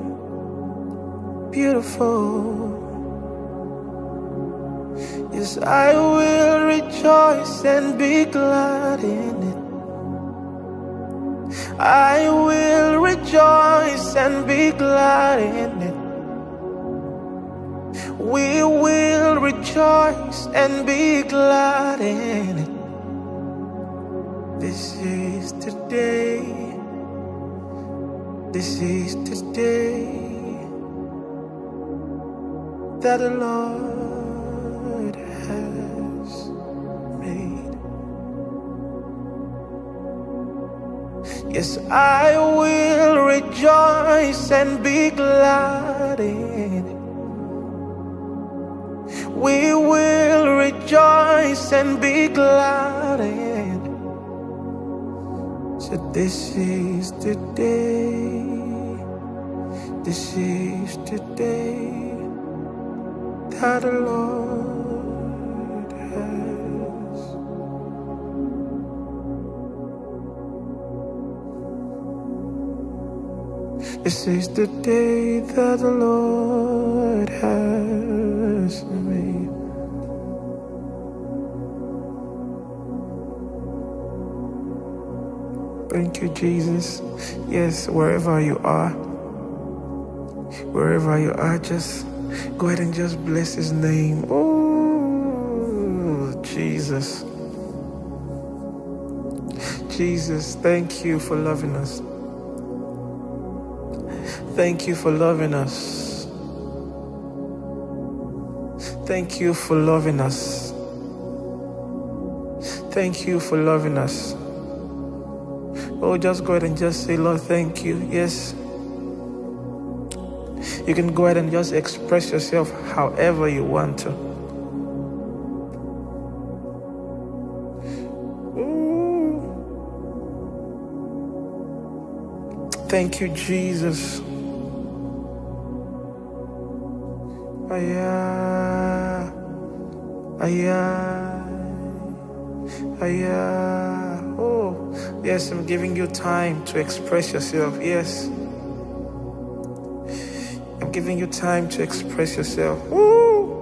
beautiful. Yes, I will rejoice and be glad in it. I will rejoice and be glad in it. We will rejoice and be glad in it. This is the day. This is the day that the Lord has made. Yes, I will rejoice and be glad in it. We will rejoice and be glad in it. So this is the day. This is the day that the Lord has. This is the day that the Lord has made. Thank you, Jesus. Yes, wherever you are, wherever you are, just go ahead and just bless his name. Oh, Jesus. Jesus, thank you for loving us. Thank you for loving us. Thank you for loving us. Thank you for loving us. Oh, just go ahead and just say, Lord, thank you. Yes. You can go ahead and just express yourself however you want to. Ooh. Thank you, Jesus. Aya, aya, aya. Oh, yes, I'm giving you time to express yourself. Yes. I'm giving you time to express yourself. Woo!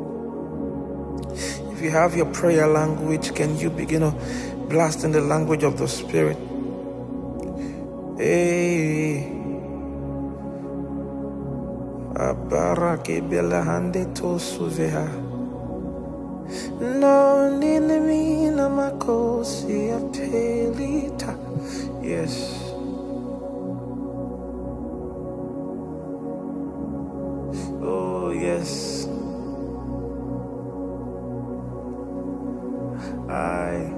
If you have your prayer language, can you begin to blast in the language of the Spirit? Hey. Abarake belahande to suveha. No nilimina makosi atelita. Yes. Oh, yes. I.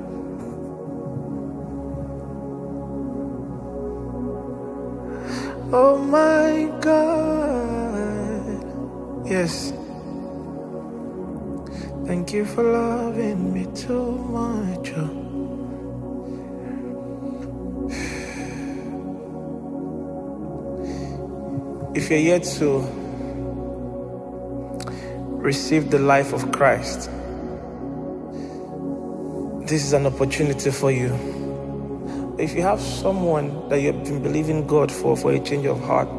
Oh my God. Yes. Thank you for loving me too much. If you're yet to receive the life of Christ, this is an opportunity for you. If you have someone that you've been believing God for, for a change of heart,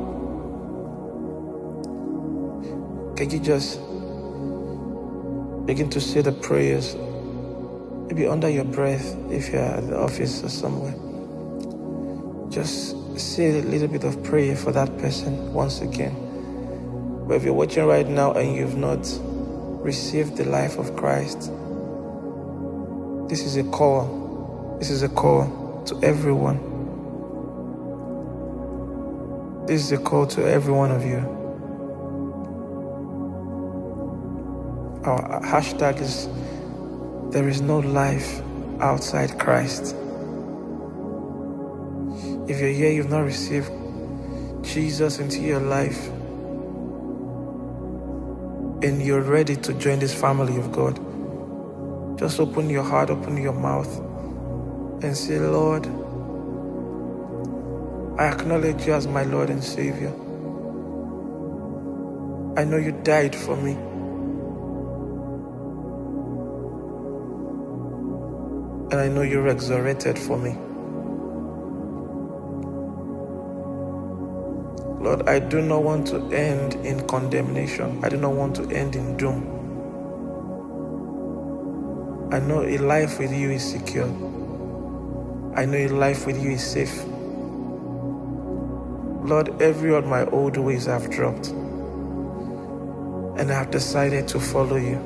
can you just begin to say the prayers, maybe under your breath if you're at the office or somewhere. Just say a little bit of prayer for that person once again. But if you're watching right now and you've not received the life of Christ, this is a call. This is a call to everyone. This is a call to every one of you. Our hashtag is, there is no life outside Christ. If you're here, you've not received Jesus into your life, and you're ready to join this family of God, just open your heart, open your mouth, and say, Lord, I acknowledge you as my Lord and Savior. I know you died for me. And I know you resurrected for me. Lord, I do not want to end in condemnation. I do not want to end in doom. I know a life with you is secure. I know a life with you is safe. Lord, every of my old ways I've dropped, and I have decided to follow you.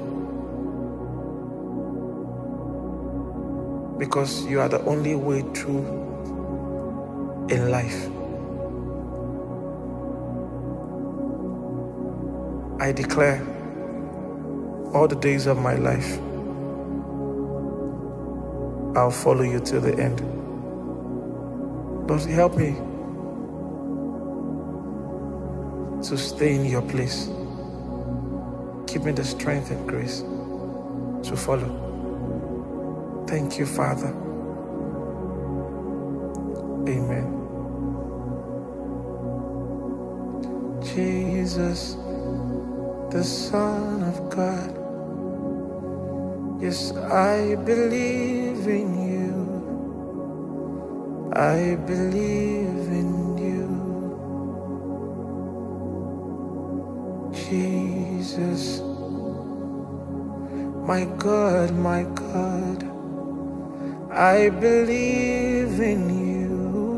Because you are the only way through in life. I declare all the days of my life, I'll follow you till the end. Lord, help me to stay in your place. Give me the strength and grace to follow. Thank you, Father. Amen. Jesus, the Son of God. Yes, I believe in you. I believe in you. Jesus, my God, my God. I believe in you.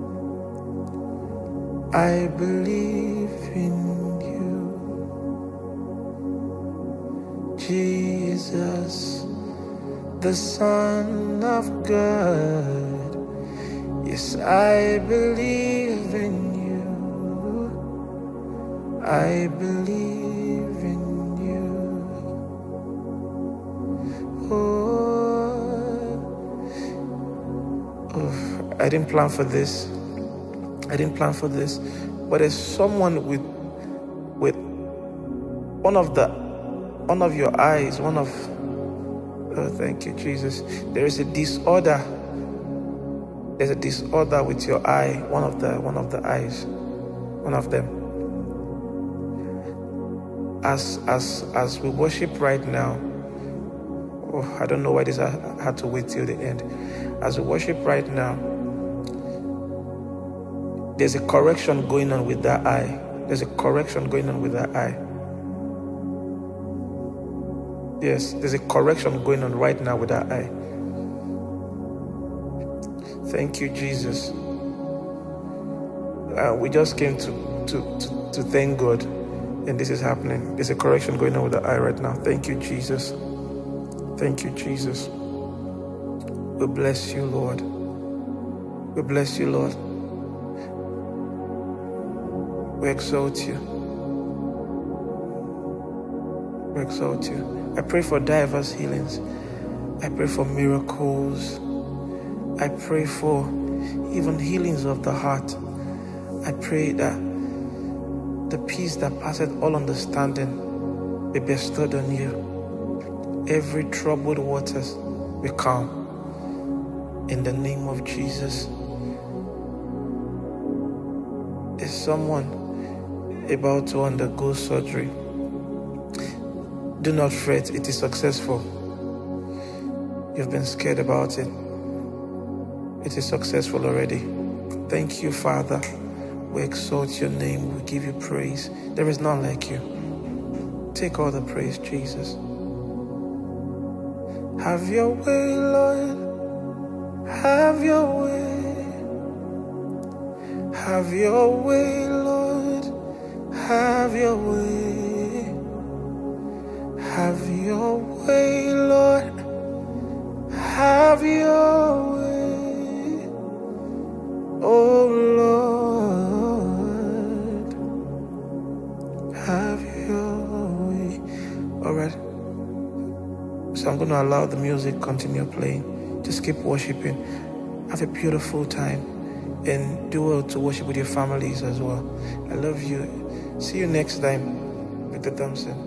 I believe in you. Jesus, the Son of God. Yes, I believe in you. I believe in you. Oh, oh, I didn't plan for this. I didn't plan for this. But there's someone with with one of the one of your eyes, one of oh thank you, Jesus. There is a disorder. There's a disorder with your eye, one of the one of the eyes, one of them. As as as we worship right now, oh, I don't know why this I had to wait till the end. As we worship right now, there's a correction going on with that eye. There's a correction going on with that eye. Yes, there's a correction going on right now with that eye. Thank you, Jesus. Uh, we just came to, to, to, to thank God, and this is happening. There's a correction going on with the eye right now. Thank you, Jesus. Thank you, Jesus. We bless you, Lord. We bless you, Lord. We exalt you. We exalt you. I pray for diverse healings. I pray for miracles. I pray for even healings of the heart. I pray that the peace that passeth all understanding be bestowed on you. Every troubled waters be calm. In the name of Jesus. Is someone about to undergo surgery? Do not fret, it is successful. You've been scared about it. It is successful already. Thank you, Father. We exalt your name. We give you praise. There is none like you. Take all the praise, Jesus. Have your way, Lord. Have your way. Have your way, Lord. Have your way. Have your way, Lord. Have your way. Oh Lord, have your way. All right. So I'm going to allow the music continue playing. Just keep worshiping. Have a beautiful time, and do well to worship with your families as well. I love you. See you next time. Victor Thompson.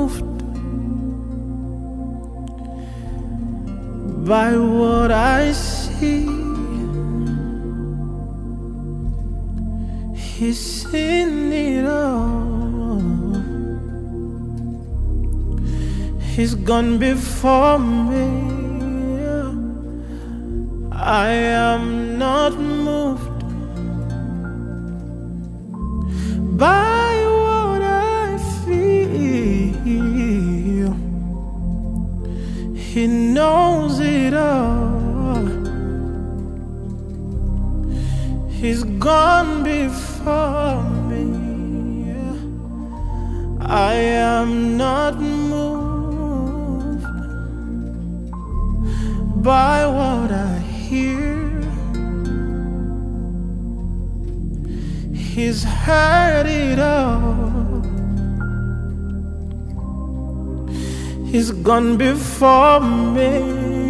moved by what I see. He's seen it all. He's gone before me. I am not moved by what I feel. He knows it all. He's gone before me. I am not moved by what I hear. He's heard it all. He's gone before me.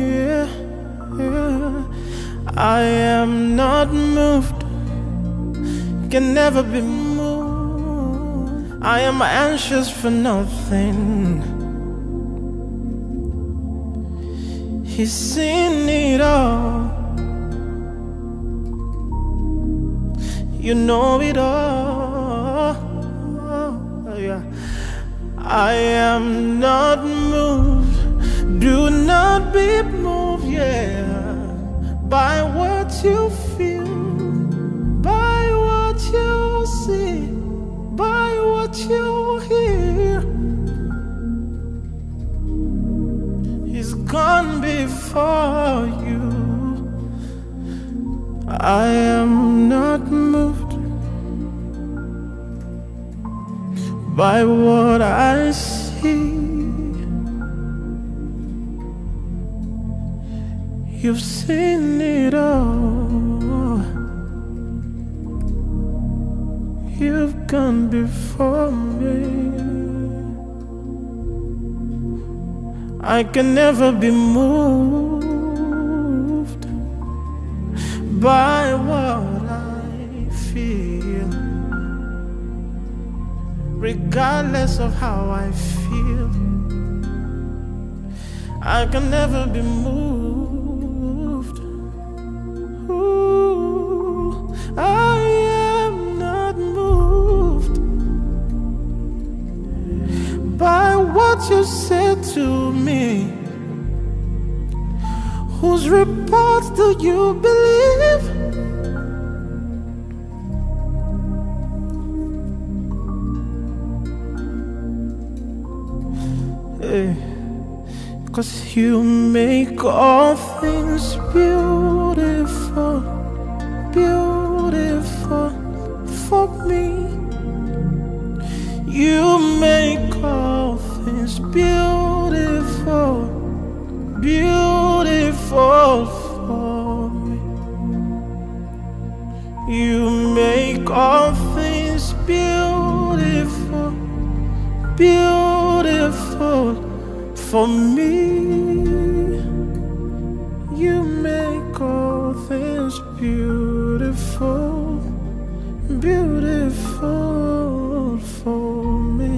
I am not moved, can never be moved. I am anxious for nothing. He's seen it all. You know it all. Yeah. I am not moved. Do not be moved, yeah, by what you feel, by what you see, by what you hear. He's gone before you. I am not moved by what I see. You've seen it all. You've gone before me. I can never be moved by what I feel, regardless of how I feel. I can never be moved. Ooh, I am not moved by what you said to me. Whose reports do you believe? Hey, 'cause you make all things beautiful, beautiful for me. You make all things beautiful, beautiful for me. You make all things beautiful, beautiful for me. You make all things beautiful, beautiful for me.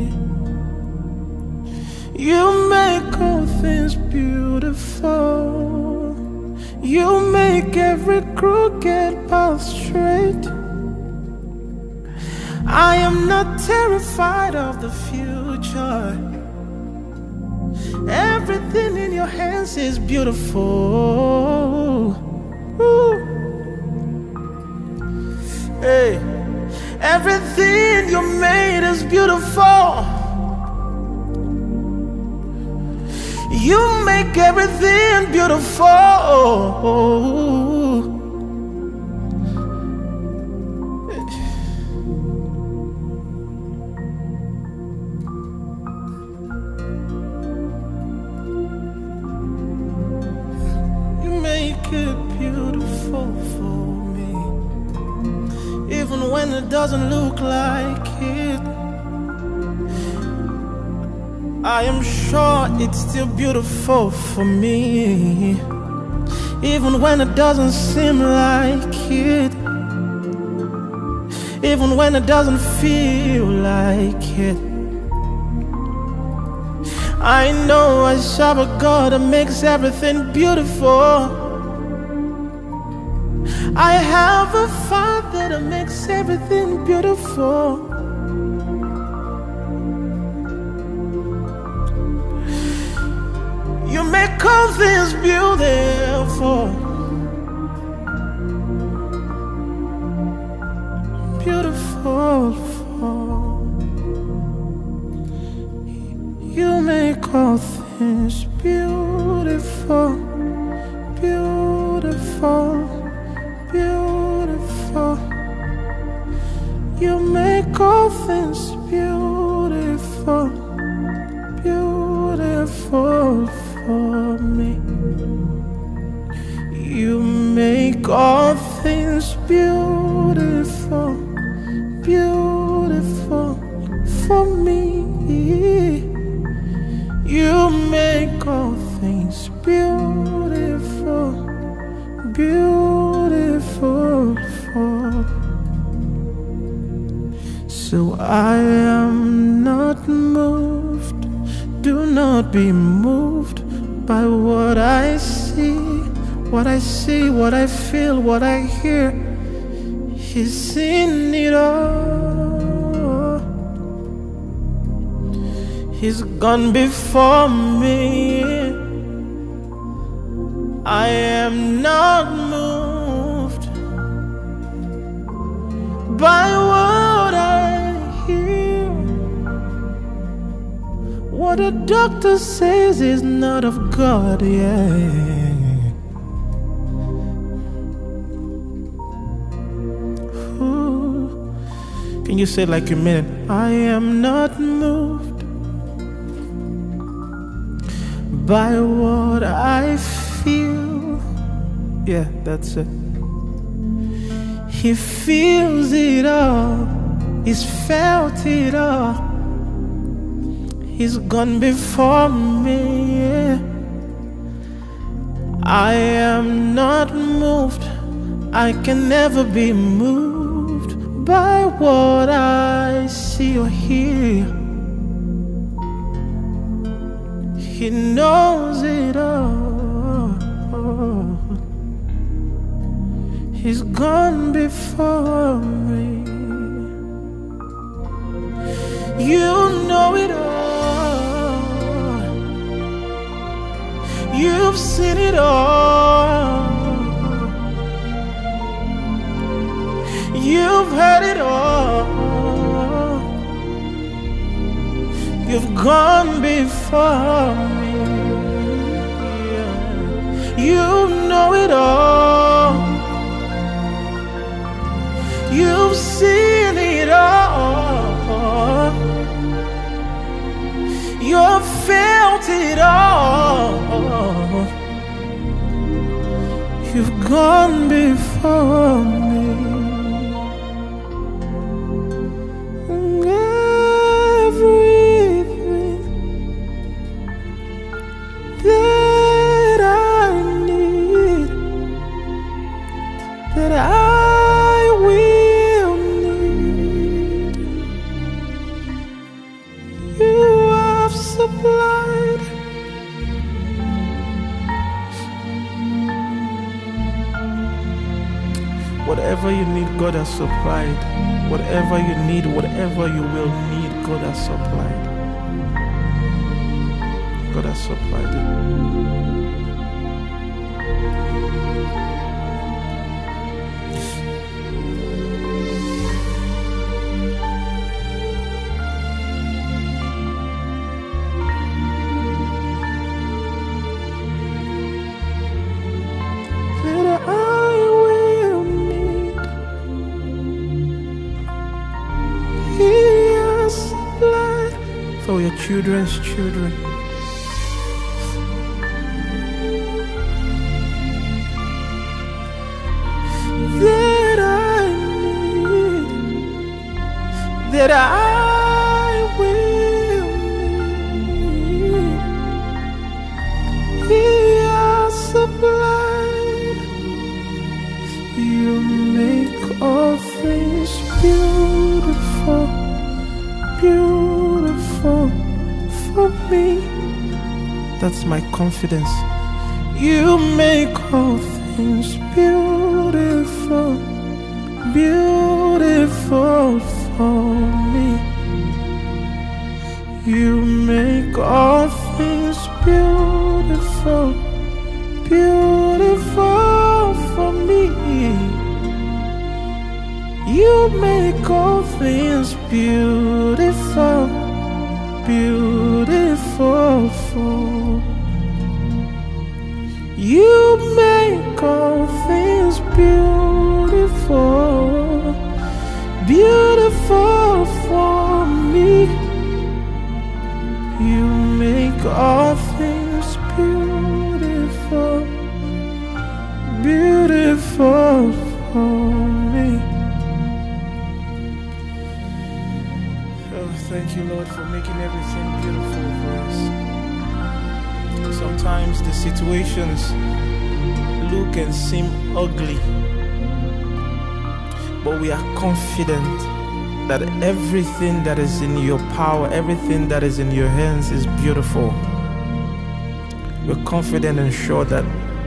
You make all things beautiful. You make every crooked path straight. I am not terrified of the future. Everything in your hands is beautiful. Ooh. Hey, everything you made is beautiful. You make everything beautiful. It beautiful for me, even when it doesn't look like it. I am sure it's still beautiful for me, even when it doesn't seem like it, even when it doesn't feel like it. I know I serve a God that makes everything beautiful. I have a Father that makes everything beautiful. You make all things beautiful. Beautiful. You make all things beautiful. Beautiful. Beautiful. You make all things beautiful. Beautiful for me. You make all things beautiful. Beautiful for me. You make all things beautiful. Beautiful for. So I am not moved. Do not be moved by what I see. What I see, what I feel, what I hear. He's seen it all. He's gone before me. I am not moved by what I hear. What the doctor says is not of God, yeah. Ooh. Can you say it like you mean it? I am not moved by what I feel. Yeah, that's it. He feels it all. He's felt it all. He's gone before me, yeah. I am not moved. I can never be moved by what I see or hear. He knows it all. He's gone before me. You know it all. You've seen it all. You've heard it all. You've gone before me. Yeah. You know it all. You've seen it all. You've felt it all. You've gone before me. Whatever you need, God has supplied. Whatever you need, whatever you will need, God has supplied. God has supplied it. For your children's children. That I need, that I will need. He has supplied. You make all things beautiful, beautiful for me. That's my confidence. You make all things beautiful, beautiful for me. You make all things beautiful, beautiful for me. You make all things beautiful, beautiful for. You make all things beautiful, beautiful for me. You make all things beautiful, beautiful for me. Oh, thank you, Lord, for making everything beautiful for us. Sometimes the situations look and seem ugly, but we are confident that everything that is in your power, everything that is in your hands is beautiful. We're confident and sure that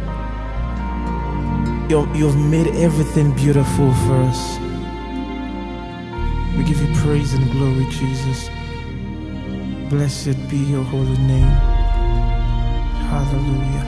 you've made everything beautiful for us. We give you praise and glory, Jesus. Blessed be your holy name. Hallelujah.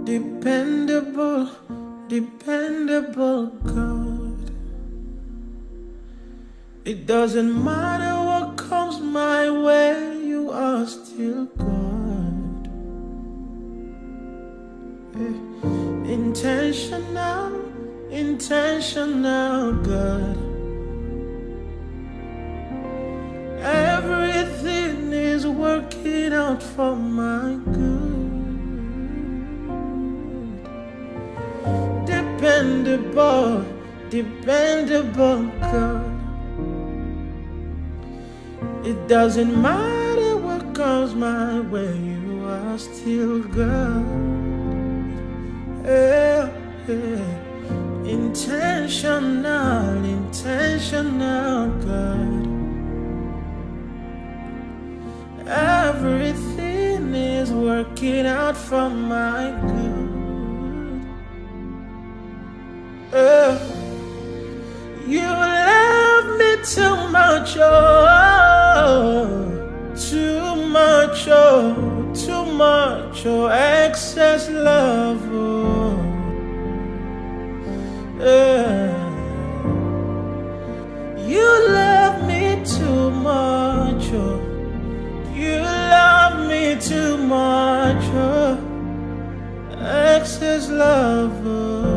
Dependable, dependable God. It doesn't matter what comes my way, you are still God. Eh, Intentional, intentional God. Everything is working out for my good. Dependable, dependable God. It doesn't matter what comes my way, you are still God. Yeah, yeah. Intentional, intentional God. Everything is working out for my good. Uh, you love me too much, oh, too much, oh, too much, oh, excess love, oh, uh, you love me too much, oh, you love me too much, oh, excess love, oh.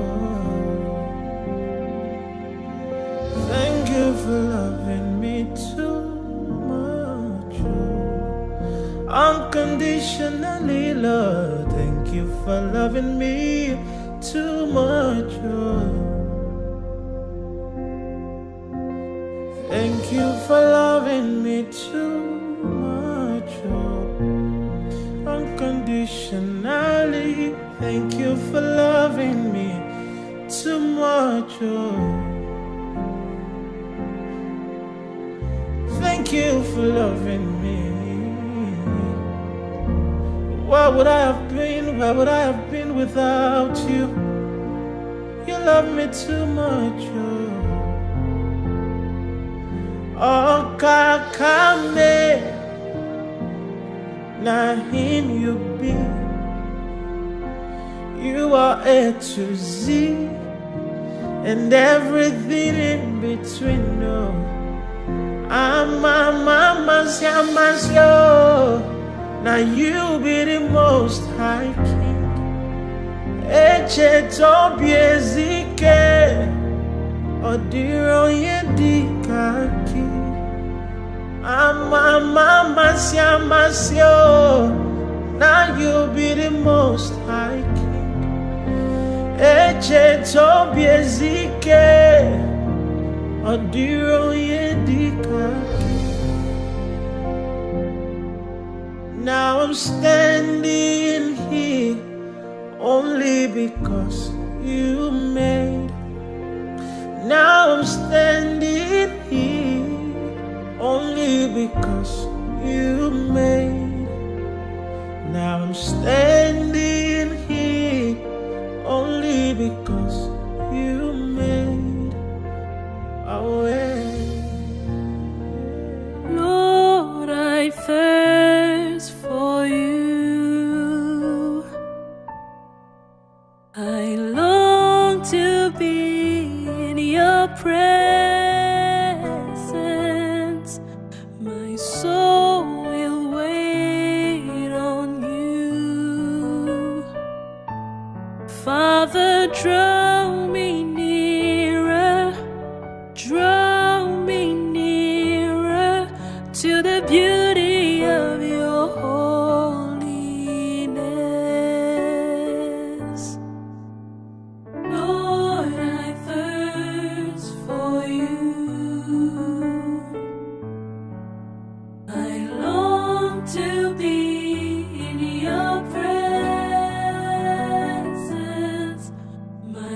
Thank you for loving me too much, oh. Unconditionally, Lord. Thank you for loving me too much, oh. Thank you for loving me too much, oh. Unconditionally. Thank you for loving me too much, oh. Thank you for loving me. Where would I have been? Where would I have been without you? You love me too much, oh. Oh, Kakame, na him you be. You are A to Z, and everything in between, no. I'm a mama's yamas, yo. Now you be the most high king. Eche tobi ezike, odiro yedikaki. I'm a mama's yamas, yo. Now you be the most high king. Eche tobi ezike, odiro yedikaki. Now I'm standing here only because you made. Now I'm standing here only because you made. Now I'm standing here only because you made a way. Lord, I thirst for you. I long to be in your presence. My soul will wait on you. Father, draw me nearer, draw me nearer to the beauty of your holiness. Lord, I thirst for you. I long to be in your presence. My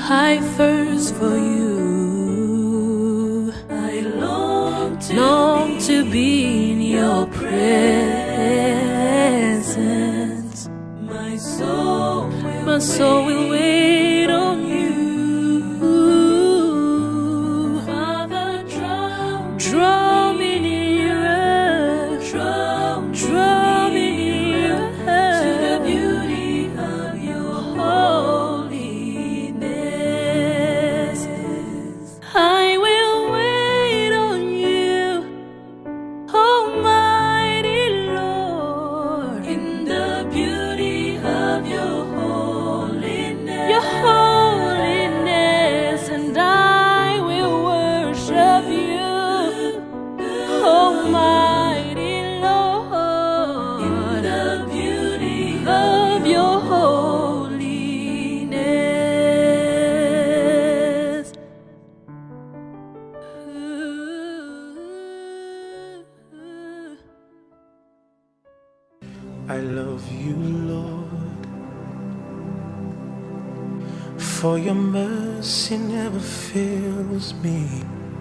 I thirst for you. I long to, long to be in your presence. My soul will, My soul will wait on you. Father, draw, draw me nearer, draw, draw me nearer to the beauty of your holiness. I will wait on you, Almighty Lord, in the beauty of your holiness, your holiness, and I will worship you, Almighty Lord, in the beauty of your holiness. I love you, Lord, for your mercy never fails me.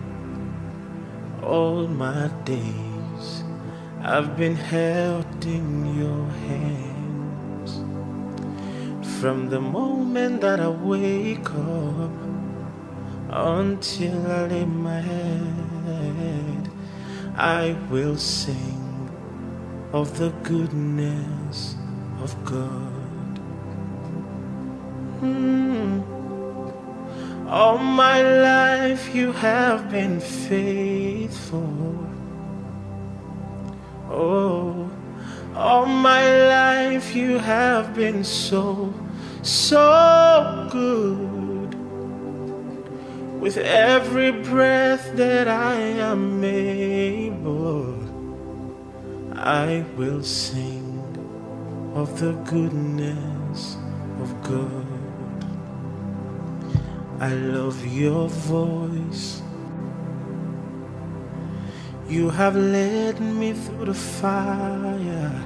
All my days I've been held in your hands. From the moment that I wake up until I lay my head, I will sing of the goodness of God. Mm. All my life you have been faithful. Oh, all my life you have been so, so good. With every breath that I am able, I will sing of the goodness of God. I love your voice. You have led me through the fire,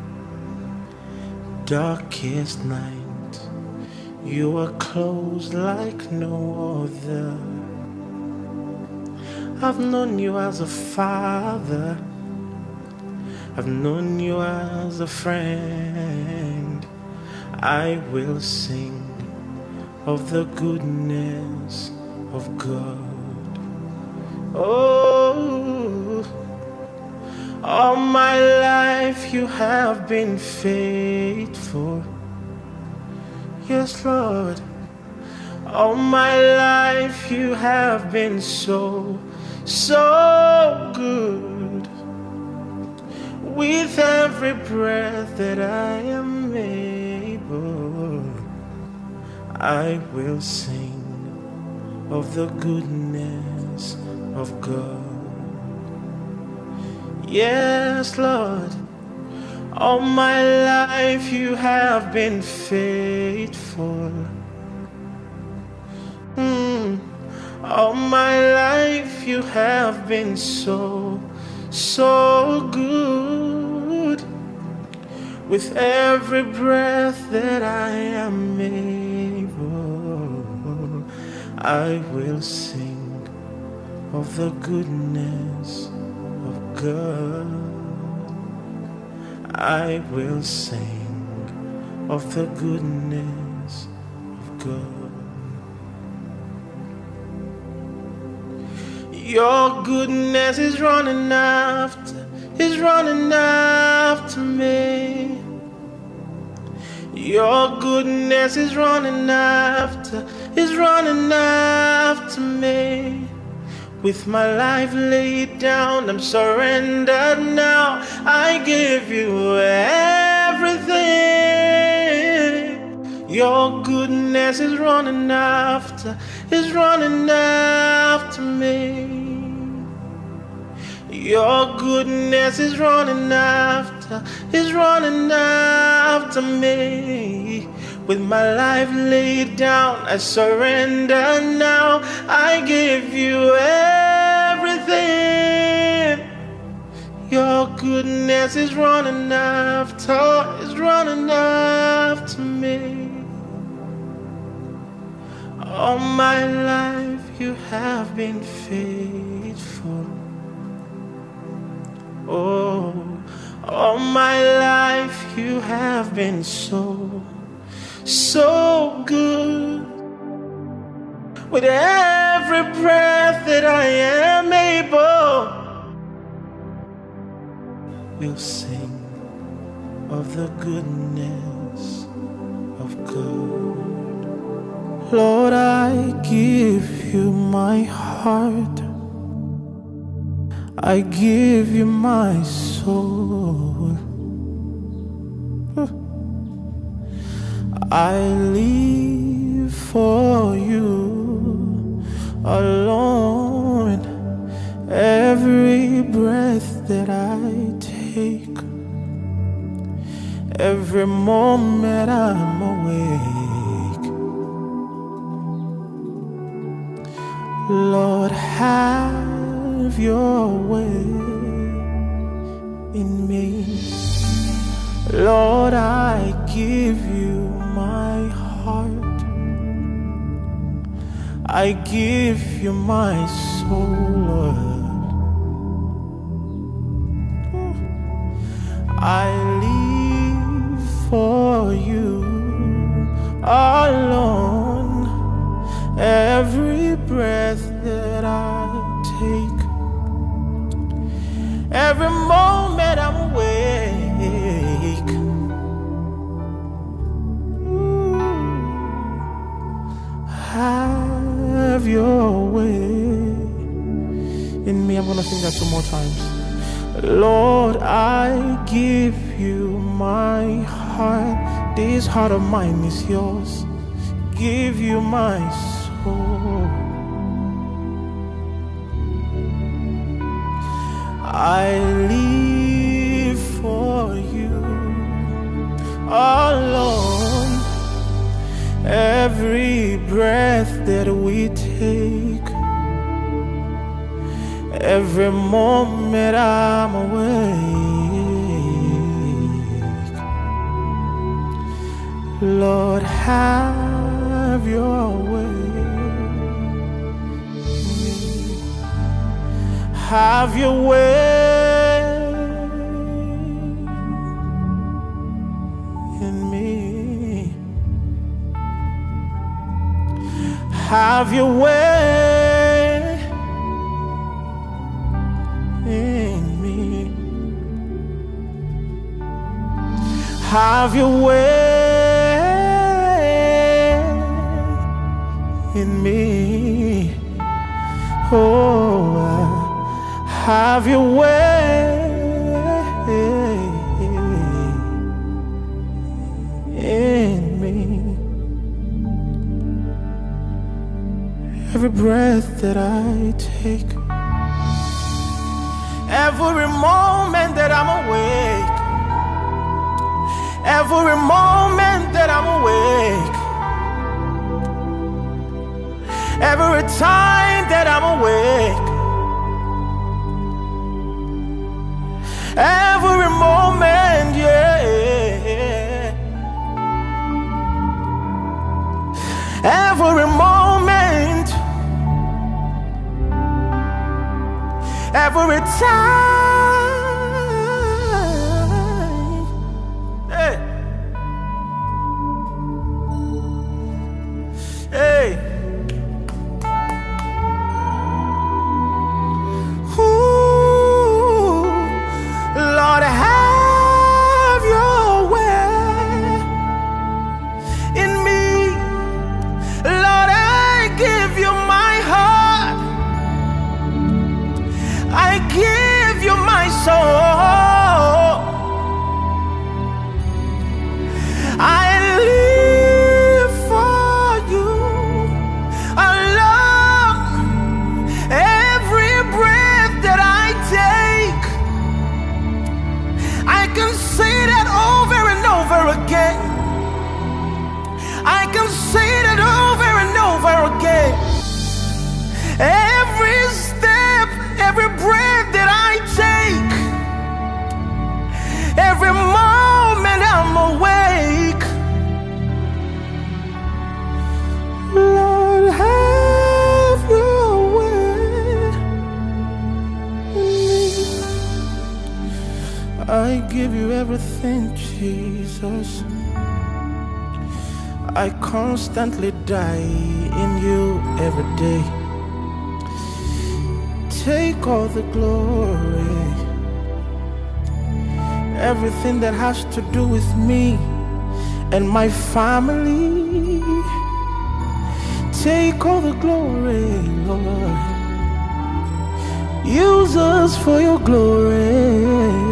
darkest night. You are close like no other. I've known you as a father, I've known you as a friend. I will sing of the goodness of God. Oh, all my life you have been faithful. Yes, Lord. All my life you have been so, so good. With every breath that I am able, I will sing of the goodness of God. Yes, Lord. All my life you have been faithful. Mm. All my life you have been so, so good. With every breath that I am able, I will sing of the goodness of God. I will sing of the goodness of God. Your goodness is running after, is running after me. Your goodness is running after, is running after me. With my life laid down, I'm surrendered now. I give you everything. Your goodness is running after, is running after me. Your goodness is running after, is running after me. With my life laid down, I surrender now. I give you everything. Your goodness is running after, is running after me. All my life you have been faithful. Oh, all my life you have been so, so good. With every breath that I am able, we'll sing of the goodness of God. Lord, I give you my heart, I give you my soul. I live for you alone. Every breath that I take, every moment I'm awake, Lord, have your way in me. Lord, I give you my heart, I give you my soul, Lord. I live for you alone. Every breath that I take, every moment I'm awake, ooh, have your way in me. I'm gonna sing that two more times. Lord, I give you my heart. This heart of mine is yours. Give you my soul. I live for you alone. Every breath that we take, every moment I'm awake, Lord, have your way. Have your way in me. Have your way in me. Have your way in me. Oh, have your way in me. Every breath that I take, every moment that I'm awake, every moment that I'm awake, every time that I'm awake, every moment, yeah, every moment, every time, hey, hey. Lord, have your way in me. Lord, I give you my heart, I give you my soul. I live for you alone. Every breath that I take, I can say that over and over again. I can say that over and over again. Every step, every breath that I take, every moment I'm awake, Lord, everything, Jesus. I constantly die in you every day. Take all the glory. Everything that has to do with me and my family, take all the glory, Lord. Use us for your glory.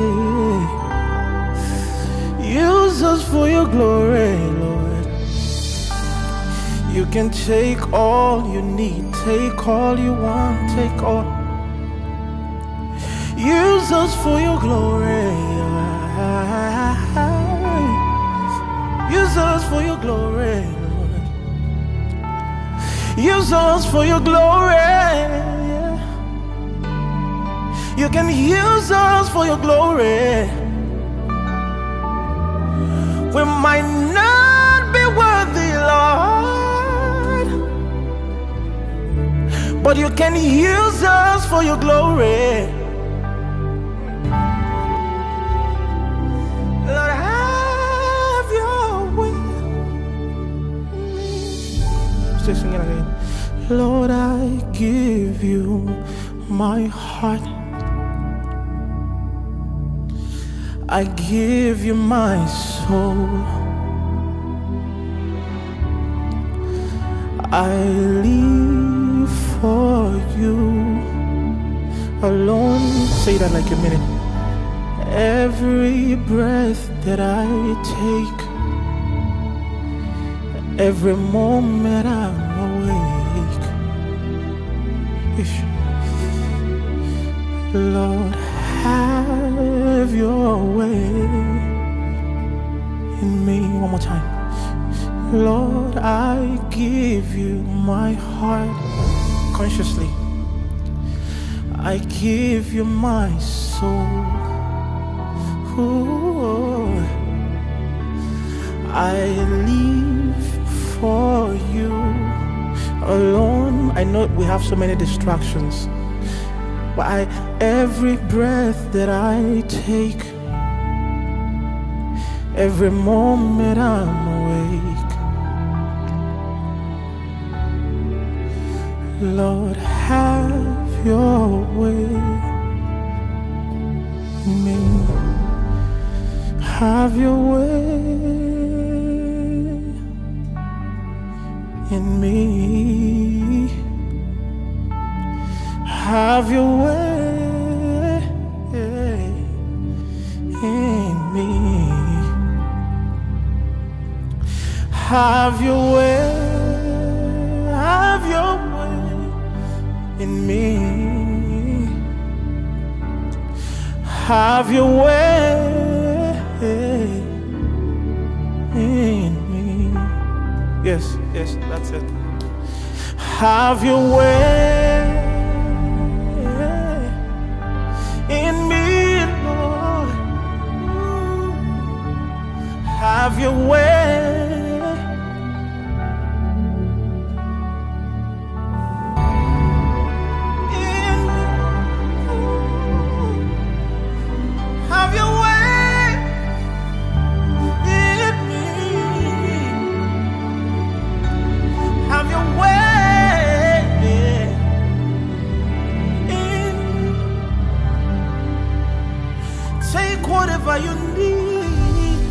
Use us for your glory, Lord. You can take all you need, take all you want, take all. Use us for your glory. Use us for your glory, Lord. Use us for your glory. You can use us for your glory. We might not be worthy, Lord, but you can use us for your glory. Lord, have your way. Still singing again. Lord, I give you my heart. I give you my soul. I live for you alone. Say that like a minute. Every breath that I take, every moment I'm awake. Ish. Lord, have your way in me. One more time. Lord, I give you my heart consciously. I give you my soul. Ooh, I live for you alone. I know we have so many distractions, but I, every breath that I take, every moment I'm awake. Lord, have your way in me. Have your way in me. Have your way in me. Have your way, have your way in me. Have your way in me. Yes, yes, that's it. Have your way in me, Lord. Have your way. Whatever you need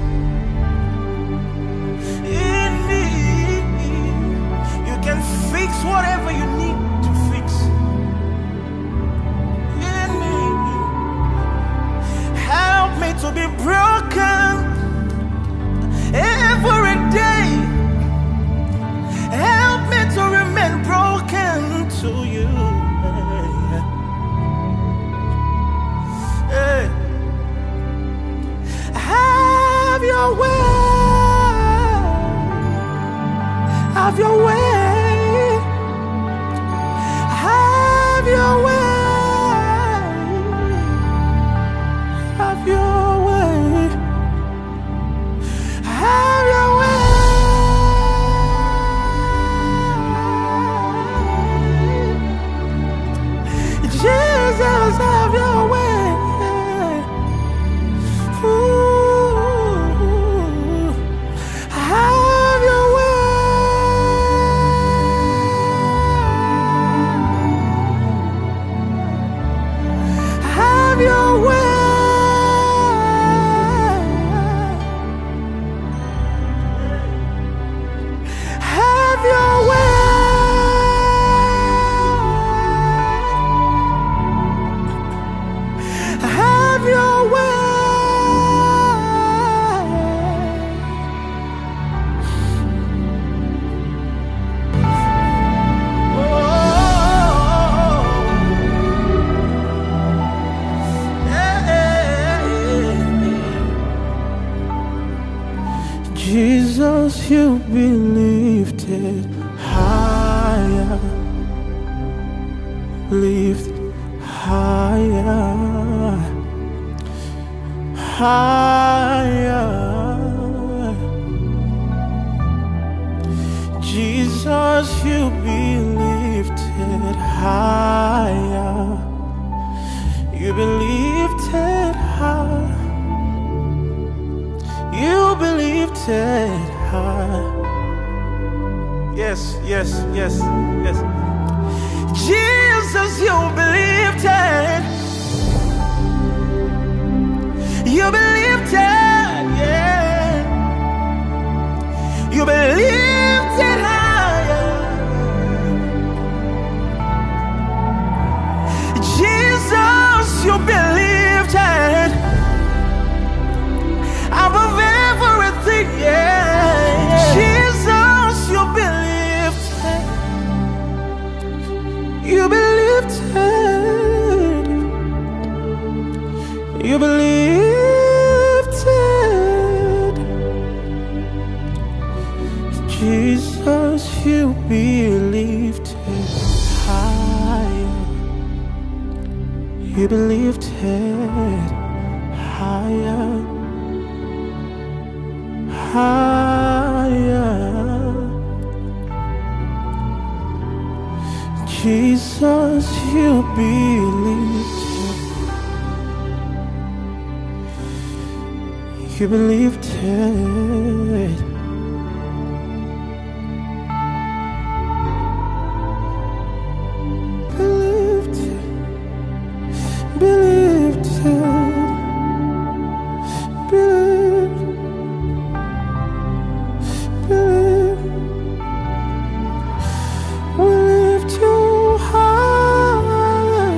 in me, you can fix whatever you need to fix in me. Help me to be broken every day. Help me to remain broken to you. Hey. Have your way. Have your way. Have your way. Have your way. Have your way. Jesus, have your way. Ooh. Have your way. Have your way. Jesus, you be lifted higher, lifted higher, higher. Jesus, you be lifted higher, you be lifted higher. You be lifted high. Yes, yes, yes, yes. Jesus, you be lifted. You be lifted, yeah. You be lifted higher. Jesus, you be lifted above everything, yeah. Jesus, you be lifted. You be lifted. You be lifted. Jesus, you be lifted higher. You be lifted higher. Higher. Jesus, you be lifted. You be lifted. Be lifted. Be lifted. Be lifted. We lift you high.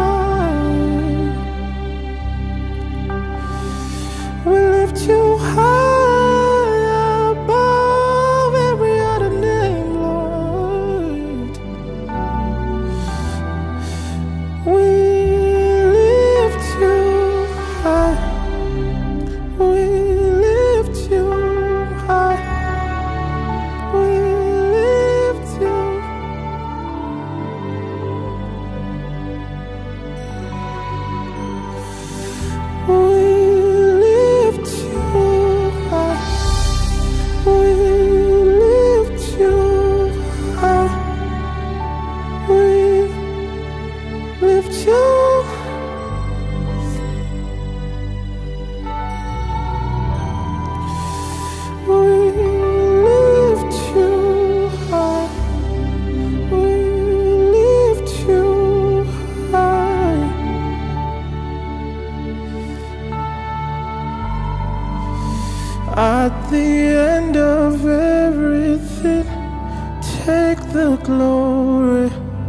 We lift you high above every other name, Lord. We lift you high. We lift you high. We lift you. We lift you high. We lift you high. We lift you. We lift you high. We lift you high. At the end of everything, take the glory.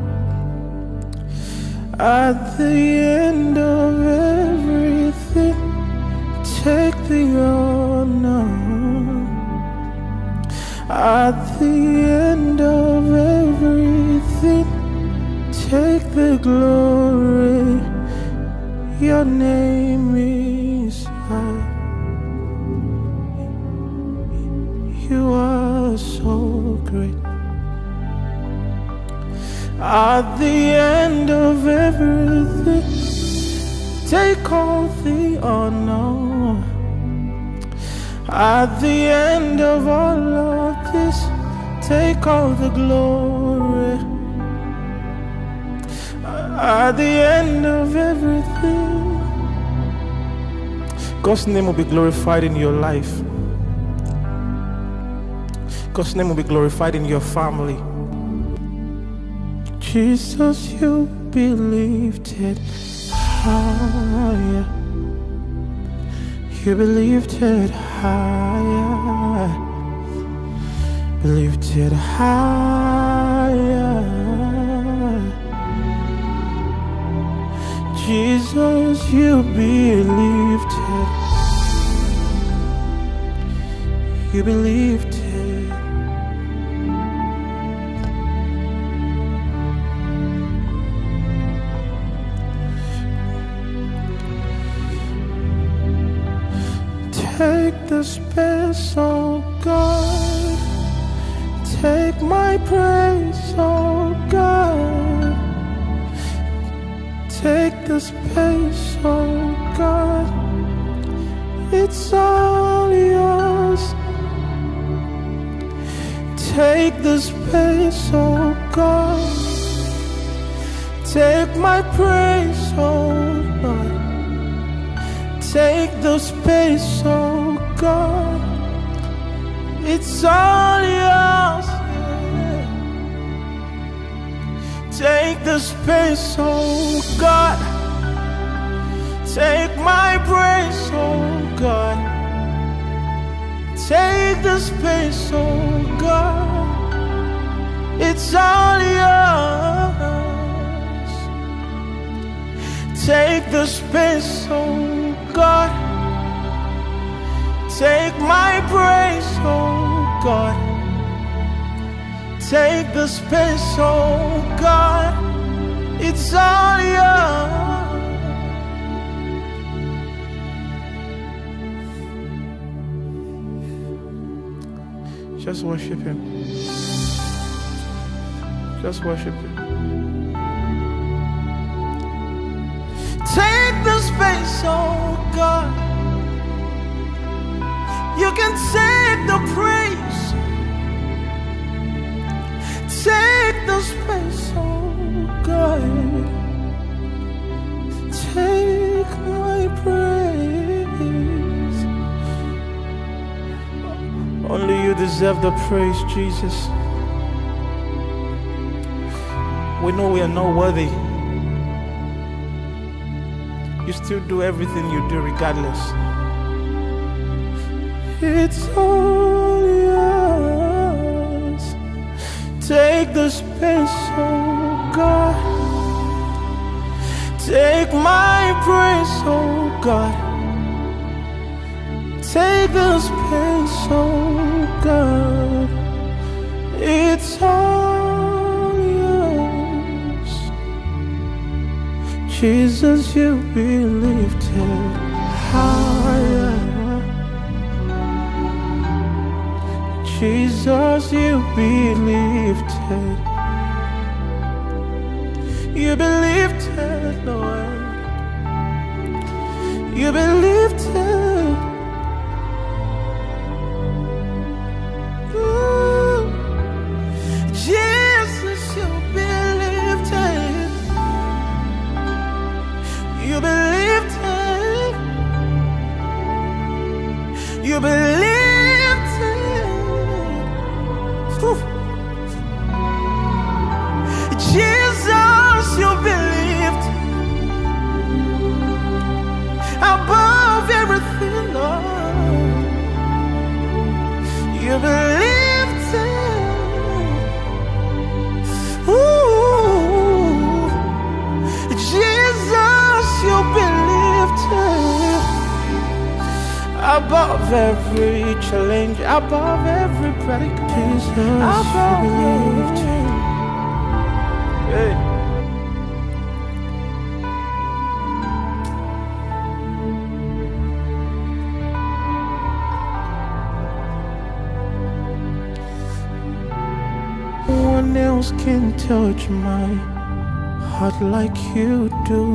At the end of everything, take the honor. At the end of everything, take the glory. Your name is high. You are so great. At the end of everything, take all the honor. At the end of all of this, take all the glory. At the end of everything, God's name will be glorified in your life. God's name will be glorified in your family. Jesus, you be lifted higher. You be lifted higher. be lifted higher. Jesus, you be lifted. You be lifted. Take the space, oh God. Take my praise, oh God. Take the space, oh God. It's all yours. Take the space, oh God. Take my praise, oh God. Take the space, oh God. It's all yours. Take the space, oh God. Take my praise, oh God. Take the space, oh God. It's all yours. Take the space, oh God. Take my praise, oh God. Take the space, oh God. It's all yours. Just worship Him. Just worship Him. Take the space, oh God. You can take the praise. Take the space, oh God. Take my praise. Only you deserve the praise, Jesus. We know we are not worthy. You still do everything you do regardless. It's all yours. Take the space, oh God. Take my praise, oh God. Take the space, oh God. It's all yours. Jesus, you be lifted higher. Jesus, you be lifted. You be lifted, Lord. You be lifted. Ooh. Jesus, you be lifted. You be lifted. You be lifted. Jesus, you be lifted above everything, Lord. You be lifted. Ooh, Jesus, you be lifted above every challenge, above every predicament. Jesus, above you be lifted. Hey. No one else can touch my heart like you do.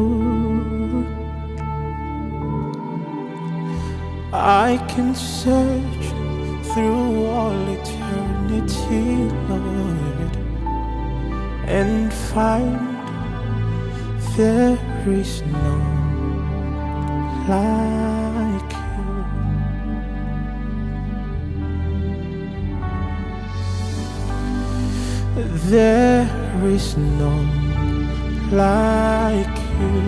I can search through all eternity, Lord, and find there is none like you. There is none like you.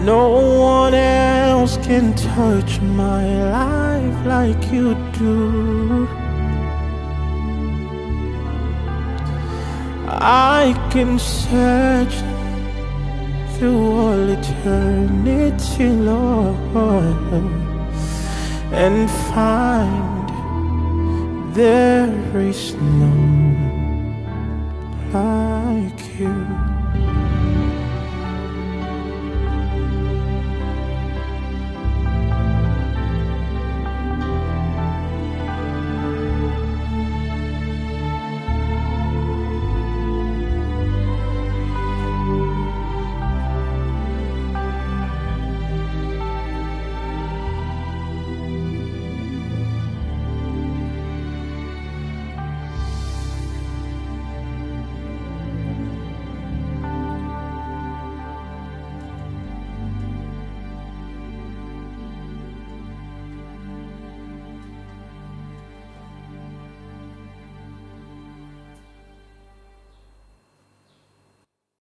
No one else can touch my life like you do. I can search through all eternity, Lord, and find there is none like you.